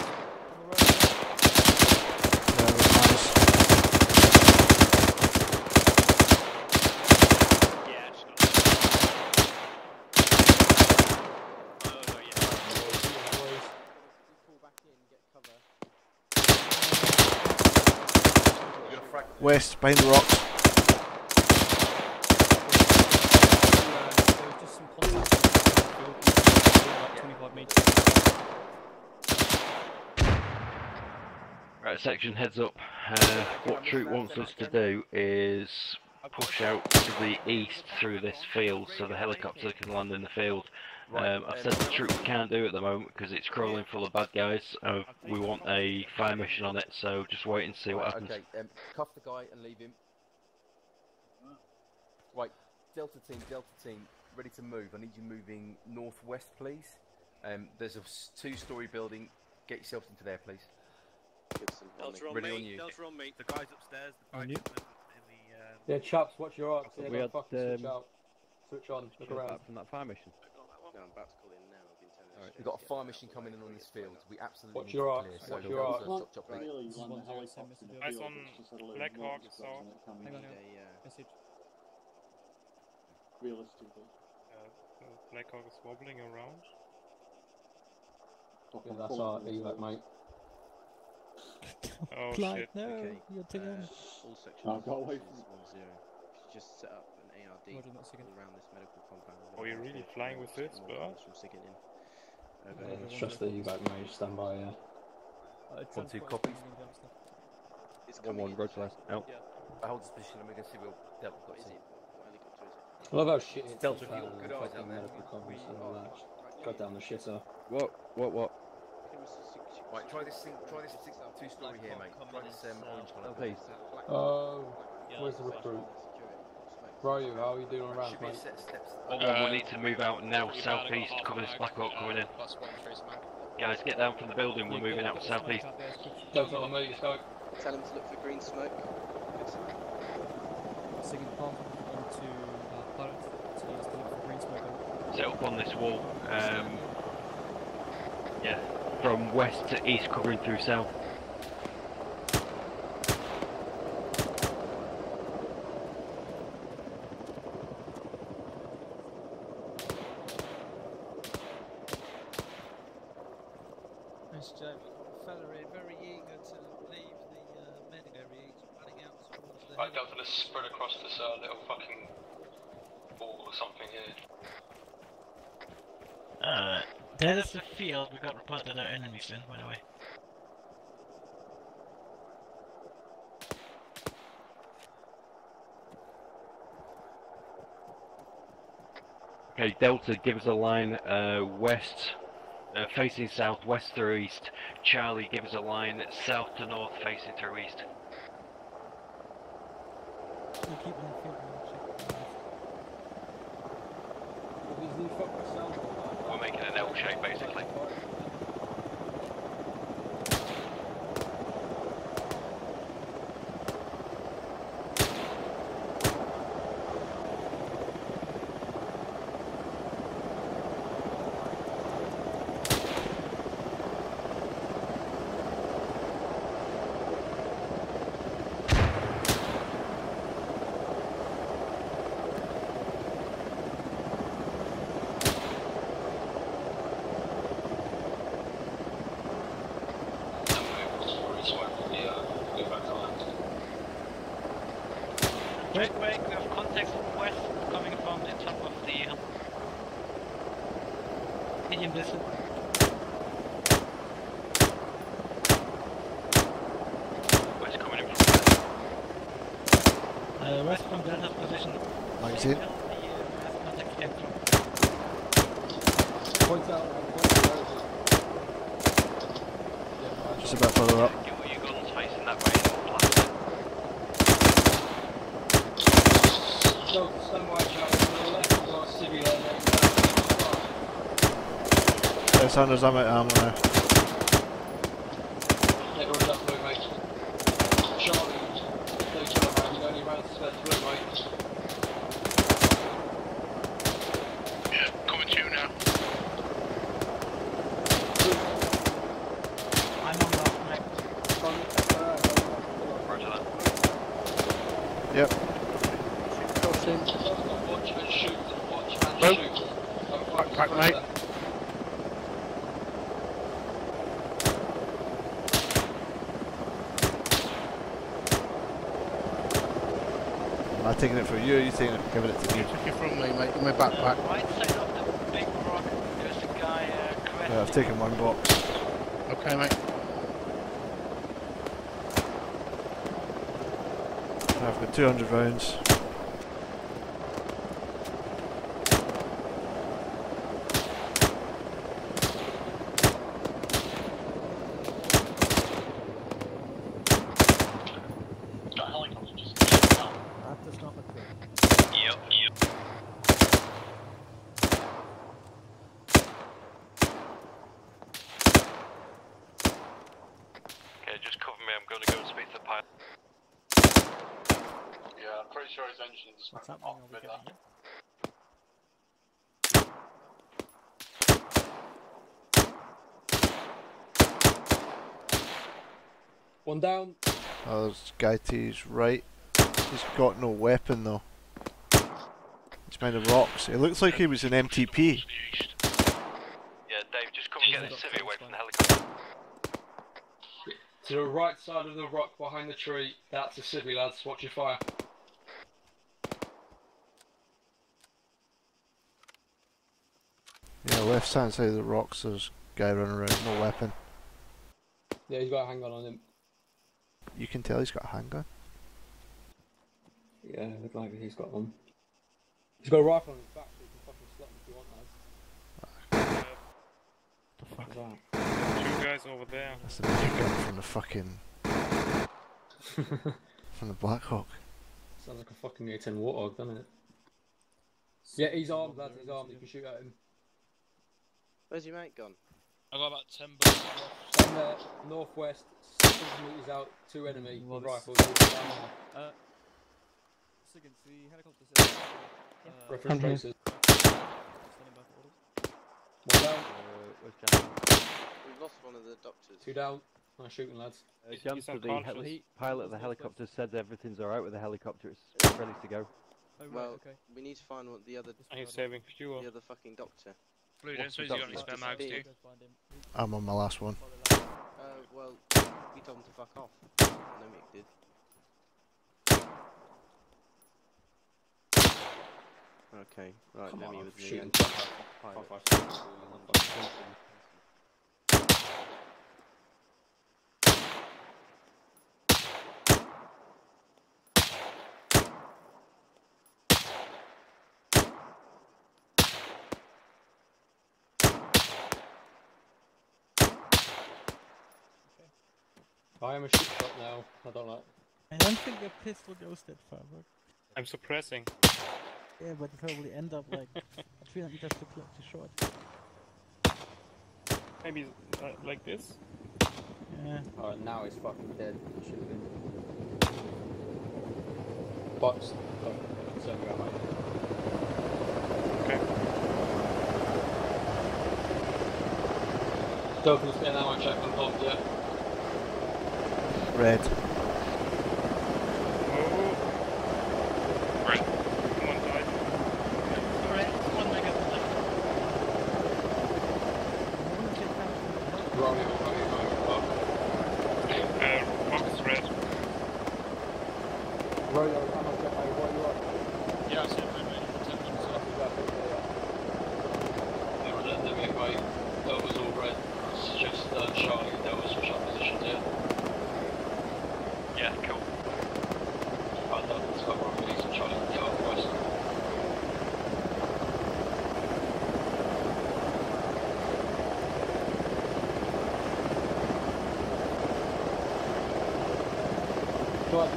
West, behind the rocks. Just some contact. Like 25 meters. Right, section, heads up. What Troop wants us to do is push out to the east through this field so the helicopter can land in the field. I've said the Troop can't do it at the moment because it's crawling full of bad guys. We want a fire mission on it, so just wait and see what happens. Okay, cuff the guy and leave him. Right, Delta team, ready to move. I need you moving northwest, please. There's a 2-story building. Get yourself into there, please. Delta on me. Delta on me. The guys upstairs. The guys in the Yeah, chaps, watch your arcs. We Yeah, had, don't fucking switch out. Switch on. Look around. Back from that fire mission. No, I'm about to call in now. I've been telling you. We've got a fire mission coming in on this field. We absolutely Watch need your to arcs. clear. Watch your arcs. Eyes on Black Hawk, so Hang on, message. Realistically. Black Hawk is wobbling around. Yeah, that's our ELAC, mate. Oh Clyde, shit. no, Okay. you're too young. All sections. I've got away from 1-0. Just set up an ARD all around this medical compound. Are you really flying with this bird? From Sigan in. Yeah, it's just the ELAC, mate. Stand by, yeah. 1-2 copies. It's 1-1, roger last. Out. I hold this position and we're going to see what Delta got. Is it? What helicopter is it? I love how shit it's Delta, found good and eyes fucking out there. medical comms and all that. God damn the shitter. What? Right, try this 2-story here, mate. Try this orange colour. Oh, please. Oh, where's the recruit? Where are you? How are you doing around, mate? We need to move out now, southeast, cover this Black Hawk coming in. Guys, get down from the building, we're moving out southeast. Don't on me, let's go. Tell him to look for green smoke. Singing palm onto Pirate to look for green smoke. Set up on this wall. Yeah, from west to east, covering through south. Nice job. Fella here, very eager to leave the medic area. He's running out towards the. Right, Delta, let's spread across this little fucking ball or something here. There's the field. We got reported our enemies in, by the way. Okay, Delta, give us a line west, facing south, west through east. Charlie, give us a line south to north, facing through east. We're making an L shape, basically. Medium vision. Where's coming in from? West from Delta position. Magazine. Point out. Just about further up. Get all your guns facing that way and blast it. So, stand by, Jack. To the left, we've got a civvy there. Sanders, I'm out of ammo now. Everyone's up blue, mate. Charlie, no Charlie, you only round to spare blue, mate. Yeah, coming to you now. I'm on left, mate. Roger that. Yep. Watch and shoot. Watch and Nope. shoot. Back, mate. Am I taking it from you or are you taking it, giving it to me? Take it from me, mate. In my backpack. Right side of the big rock, there's a guy Yeah, I've taken one box. Okay, mate. I've got 200 rounds. Okay, just cover me, I'm going to go and speak to the pilot. Yeah, I'm pretty sure his engine's What's happening? Are we getting it? One down. Oh, there's a guy to his right. He's got no weapon though. He's behind the rocks. It looks like he was an MTP. Yeah, Dave, just come and get the civvy away from the helicopter. To the right side of the rock behind the tree, that's a civvy, lads. Watch your fire. Yeah, left hand side of the rocks there's a guy running around, no weapon. Yeah, he's got a handgun on him. You can tell he's got a handgun. Yeah, look like he's got one. He's got a rifle on his back, so you can fucking slot him if you want, lads. The fuck? What's Two guys over there. That's the big gun from the fucking... from the Black Hawk. Sounds like a fucking A10 Warthog, doesn't it? Yeah, he's armed, lads, he's armed, you can shoot at him. Where's your mate gone? I got about 10 bullets left. Down there, northwest, 600 metres out, 2 enemy with rifles. Seconds, the helicopter says... Reference tracers. Standing by for orders. One down. We've lost one of the doctors. 2 down. Nice shooting, lads. Jamster, the pilot of the helicopter said everything's alright with the helicopter, it's ready to go. Oh, right, Well, okay. we need to find what the other... Are you saving fuel? The other fucking doctor. Blue, don't suppose you got any spare mags, do you? I'm on my last one. Well, we told him to fuck off. No, Mick did. Okay, right, Come let on, me with me shoot. and pilot. I am a shit shot now. I don't like. I don't think the pistol goes that far, but... I'm suppressing. Yeah, but you probably end up like 300 meters too short. Maybe like this? Yeah. Oh, now he's fucking dead. He should have been. Box. Oh, so we got mine. Okay. Don't just get an ammo check on top, yeah. Red. Oh. Red. One died. Red, one negative. Wrong. Box is red. Royo, ammo check. What are you on? Yeah, I said red, mate. 10 minutes off. Never let them get mate. Delta's all red. I suggest Charlie and Delta switch up positions here. Yeah, cool. Delta's got one release and Charlie can get up west. Go on.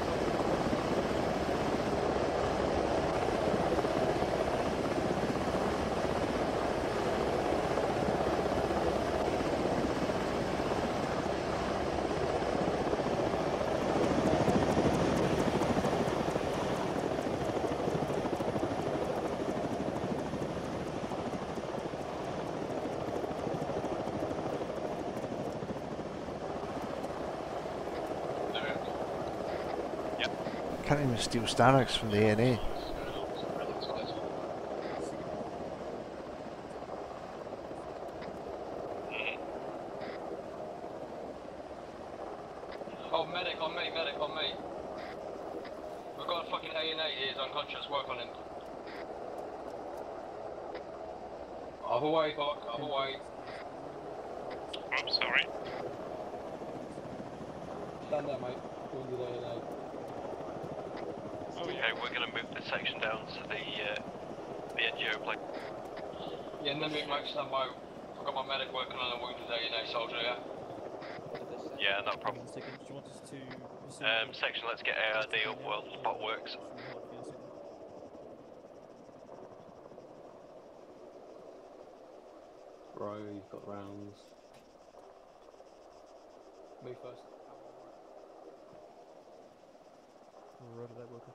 Can't even steal Stanix from the ANA. Oh, medic on me, medic on me. We've got a fucking A&A here, he's unconscious, work on him. Other way, Bok, other way. I'm sorry. Stand there, mate. Go into the A&A. Okay, we're going to move this section down to the NGO plane. Yeah, and then we make stand by. I've got my medic working on a wounded A&A soldier, yeah? Yeah, no problem. Do you want us to Section, let's get ARD up while the spot works. Bro, you've got rounds. Me first. Rotor that worker.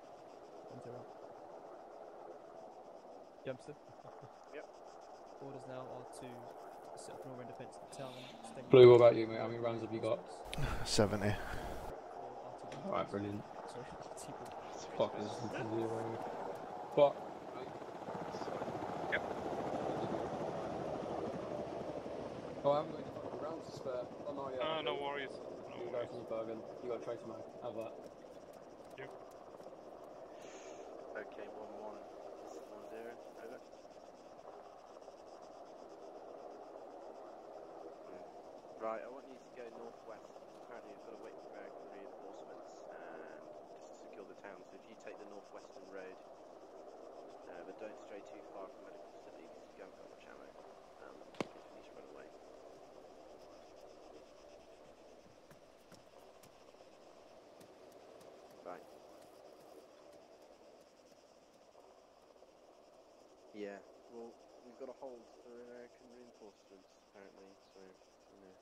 Jumpster? Yep. Orders now are to set up an all-round defence of the town. Blue, what about you, mate? How many rounds have you got? 70. Alright, brilliant. Sorry, Fuck, this is 0. Fuck. Yep. Oh, I haven't got any fucking rounds to spare. Oh, no, yeah. No worries. You go from your Bergen. You got a tracer mag. Have that. Yep. Okay, 1-1. 1-0. Over. Right, I want you to go northwest. Apparently we've got to wait for American reinforcements and just to secure the town. So if you take the northwestern road, but don't stray too far from medical facilities because you haven't got much ammo. In case we need to run away. Right. Yeah, well, we've got a hold for American reinforcements, apparently, so, you know.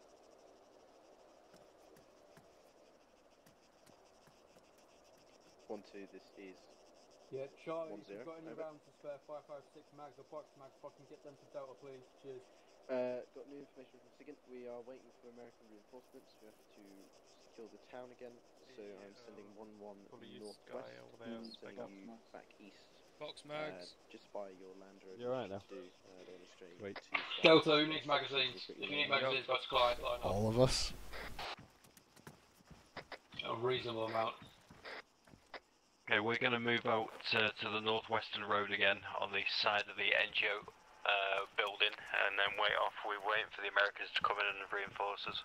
1-2, this is... Yeah, Charlie, 1-0. if you've got any Over. rounds to spare, 5.56 mags or box mag, fucking get them to Delta, please. Cheers. Got new information from SIGINT. We are waiting for American reinforcements. We have to secure the town again, so I'm sending 1-1 northwest, sending you back east. Box mags. Just by your Land Rover. You're right now. Don't want to stray Sweet. too far. Delta, who needs magazines? If you need magazines, go to Clyde. Line up. All of us. A reasonable amount. Okay, we're going to move out to the northwestern road again on the side of the NGO building, and then wait off. We're waiting for the Americans to come in and reinforce us.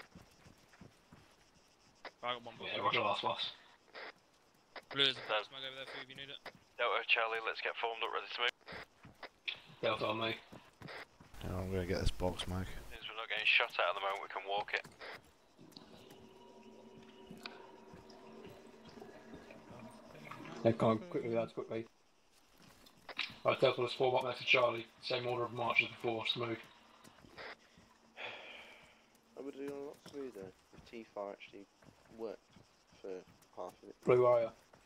I got one box. Yeah, roger, last boss. Blue, there's a box mag over there for you if you need it. Delta, Charlie, let's get formed up, ready to move. Delta on me. Yeah, I'm gonna get this box mag. Since we're not getting shot at the moment, we can walk it. Yeah, come on, quickly, lads, quickly. Right, Delta, let's form up next to Charlie. Same order of march as before, smooth. I would do a lot smoother if T-Far actually worked for half of it. Blue, are ya?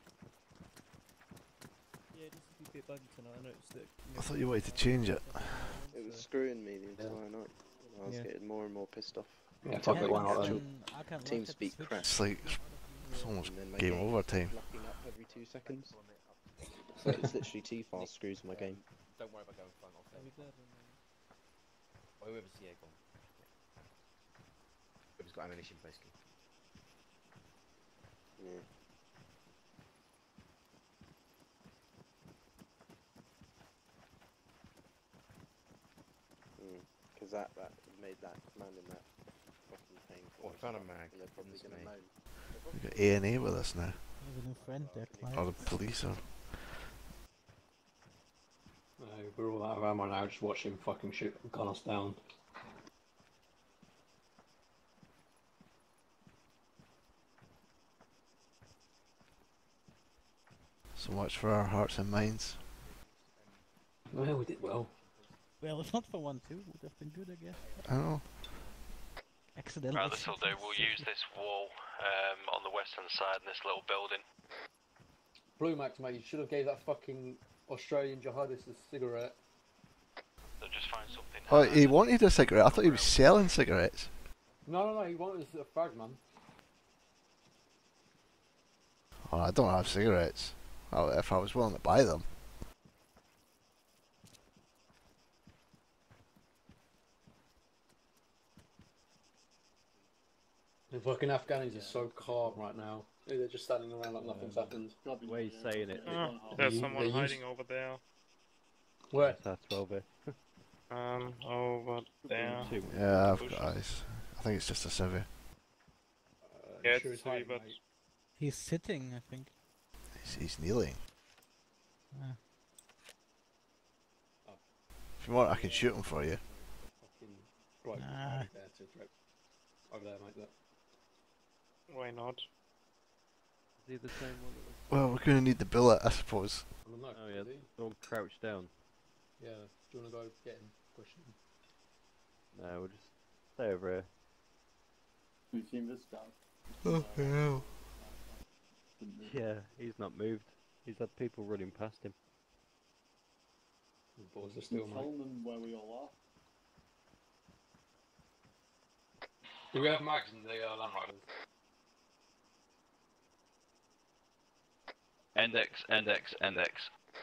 Yeah, just a bit buggy tonight. I noticed that. I thought you wanted to change it. It was screwing me the entire night. I was getting more and more pissed off. Yeah, fuck it, why not then? TeamSpeak crash. It's like, it's almost And then my game game's over time. locking up every 2 seconds. So it's literally T-Far screws my game. Don't worry about going front, I'll I'll be glad when, whoever's gone. Whoever's got ammunition, basically. Yeah. that made that commanding that fucking painful. Oh, I found a mag. And they're probably going to moan. We've got A&A with us now. We have a new friend there, Clive. Or the police are. We're all out of ammo now, just watch him fucking shoot and gun us down. So much for our hearts and minds. Well, we did well. Well, if not for 1-2, would have been good, I guess. I know. Accidentally. Right, this will do. We'll use this wall on the western side in this little building. Blue Max, mate, you should have gave that fucking Australian jihadist a cigarette. So just find something. Oh, he wanted a cigarette. I thought he was selling cigarettes. No, he wanted a fag, man. Oh, I don't have cigarettes. Oh, if I was willing to buy them. The fucking Afghanis are so calm right now. They're just standing around like nothing's happened. The way he's saying it. Oh, there's someone hiding over there. Where? That's 12 here. Over there. Yeah, I've got eyes. I think it's just a civvy. Yeah, it's a civvy, but... He's sitting, I think. He's kneeling. Ah. If you want, I can shoot him for you. Right, Nah. Over there, mate. Look. Why not? Is he the same one? Well, we're going to need the bullet, I suppose. I don't know. Oh yeah, they're all crouched down. Yeah, do you want to go get him? Push him. No, we'll just stay over here. We've seen this guy. Oh, no. Yeah, he's not moved. He's had people running past him. The boys are still, Tell mate. them where we all Do we have mags in the Land Riders? Index.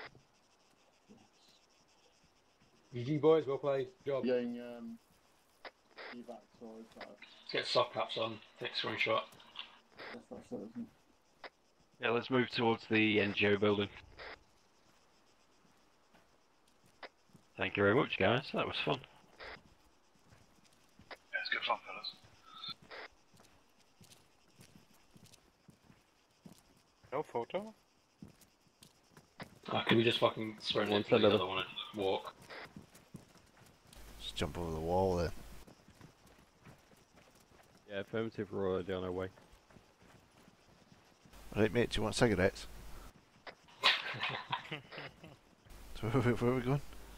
GG boys, well played. Job. are. Getting evac sorry, so Let's get soft caps on. Take a screenshot. that's what I said, isn't it? Yeah, let's move towards the NGO building. Thank you very much, guys. That was fun. Yeah, it's good fun, fellas. No photo? Can we just fucking sprint in for the other one and walk? Just jump over the wall there. Yeah, affirmative, we're already on our way. Right, mate, do you want cigarettes? So where are we going?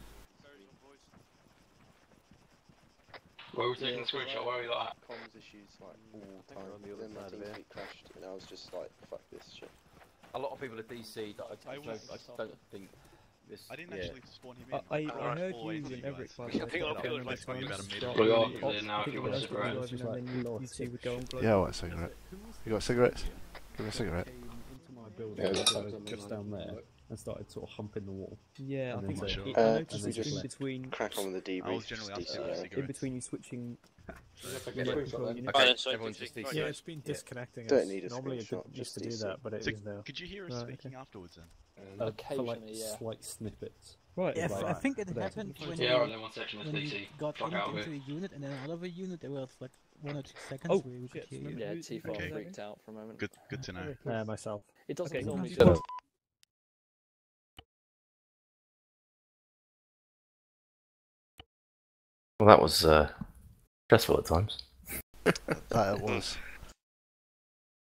Where are we taking the screenshot? Where are we at? Comms issues like all the time. on the other Then my side of team it. crashed, and I was just like, fuck this shit. A lot of people are DC'd. I don't think this. I didn't actually spawn him in. I crashed heard all the way you to and you Everett. guys. I think I'll put it like about a meter. We are people in now if you want a cigarette. And then you two would go on. Yeah, I want a cigarette. You got cigarettes? Give me a cigarette. Into my building, so just down there, and started sort of humping the wall. Yeah, I think so. Sure. I noticed we it's just in between. Crack on with the I was debrief. generally just asking for DCO. cigarettes. In between you switching. Okay, everyone's just DC'd. Yeah, it's been disconnecting. Don't need a Normally it screenshot, didn't used just to do DC. that, but it So is now. could you hear us speaking afterwards then? For like Occasionally, yeah. slight snippets. Right. Yeah, right. I think it There. happened when Yeah, and then one section is when you DC. got Fuck out of into it. a unit and then out of a unit there was like 1 or 2 seconds Oh, where we could shit, hear you. Yeah, Who- T4 okay. freaked out for a moment. Good to know. Myself. It doesn't Okay. normally Hello. do. Well, that was stressful at times. That it was.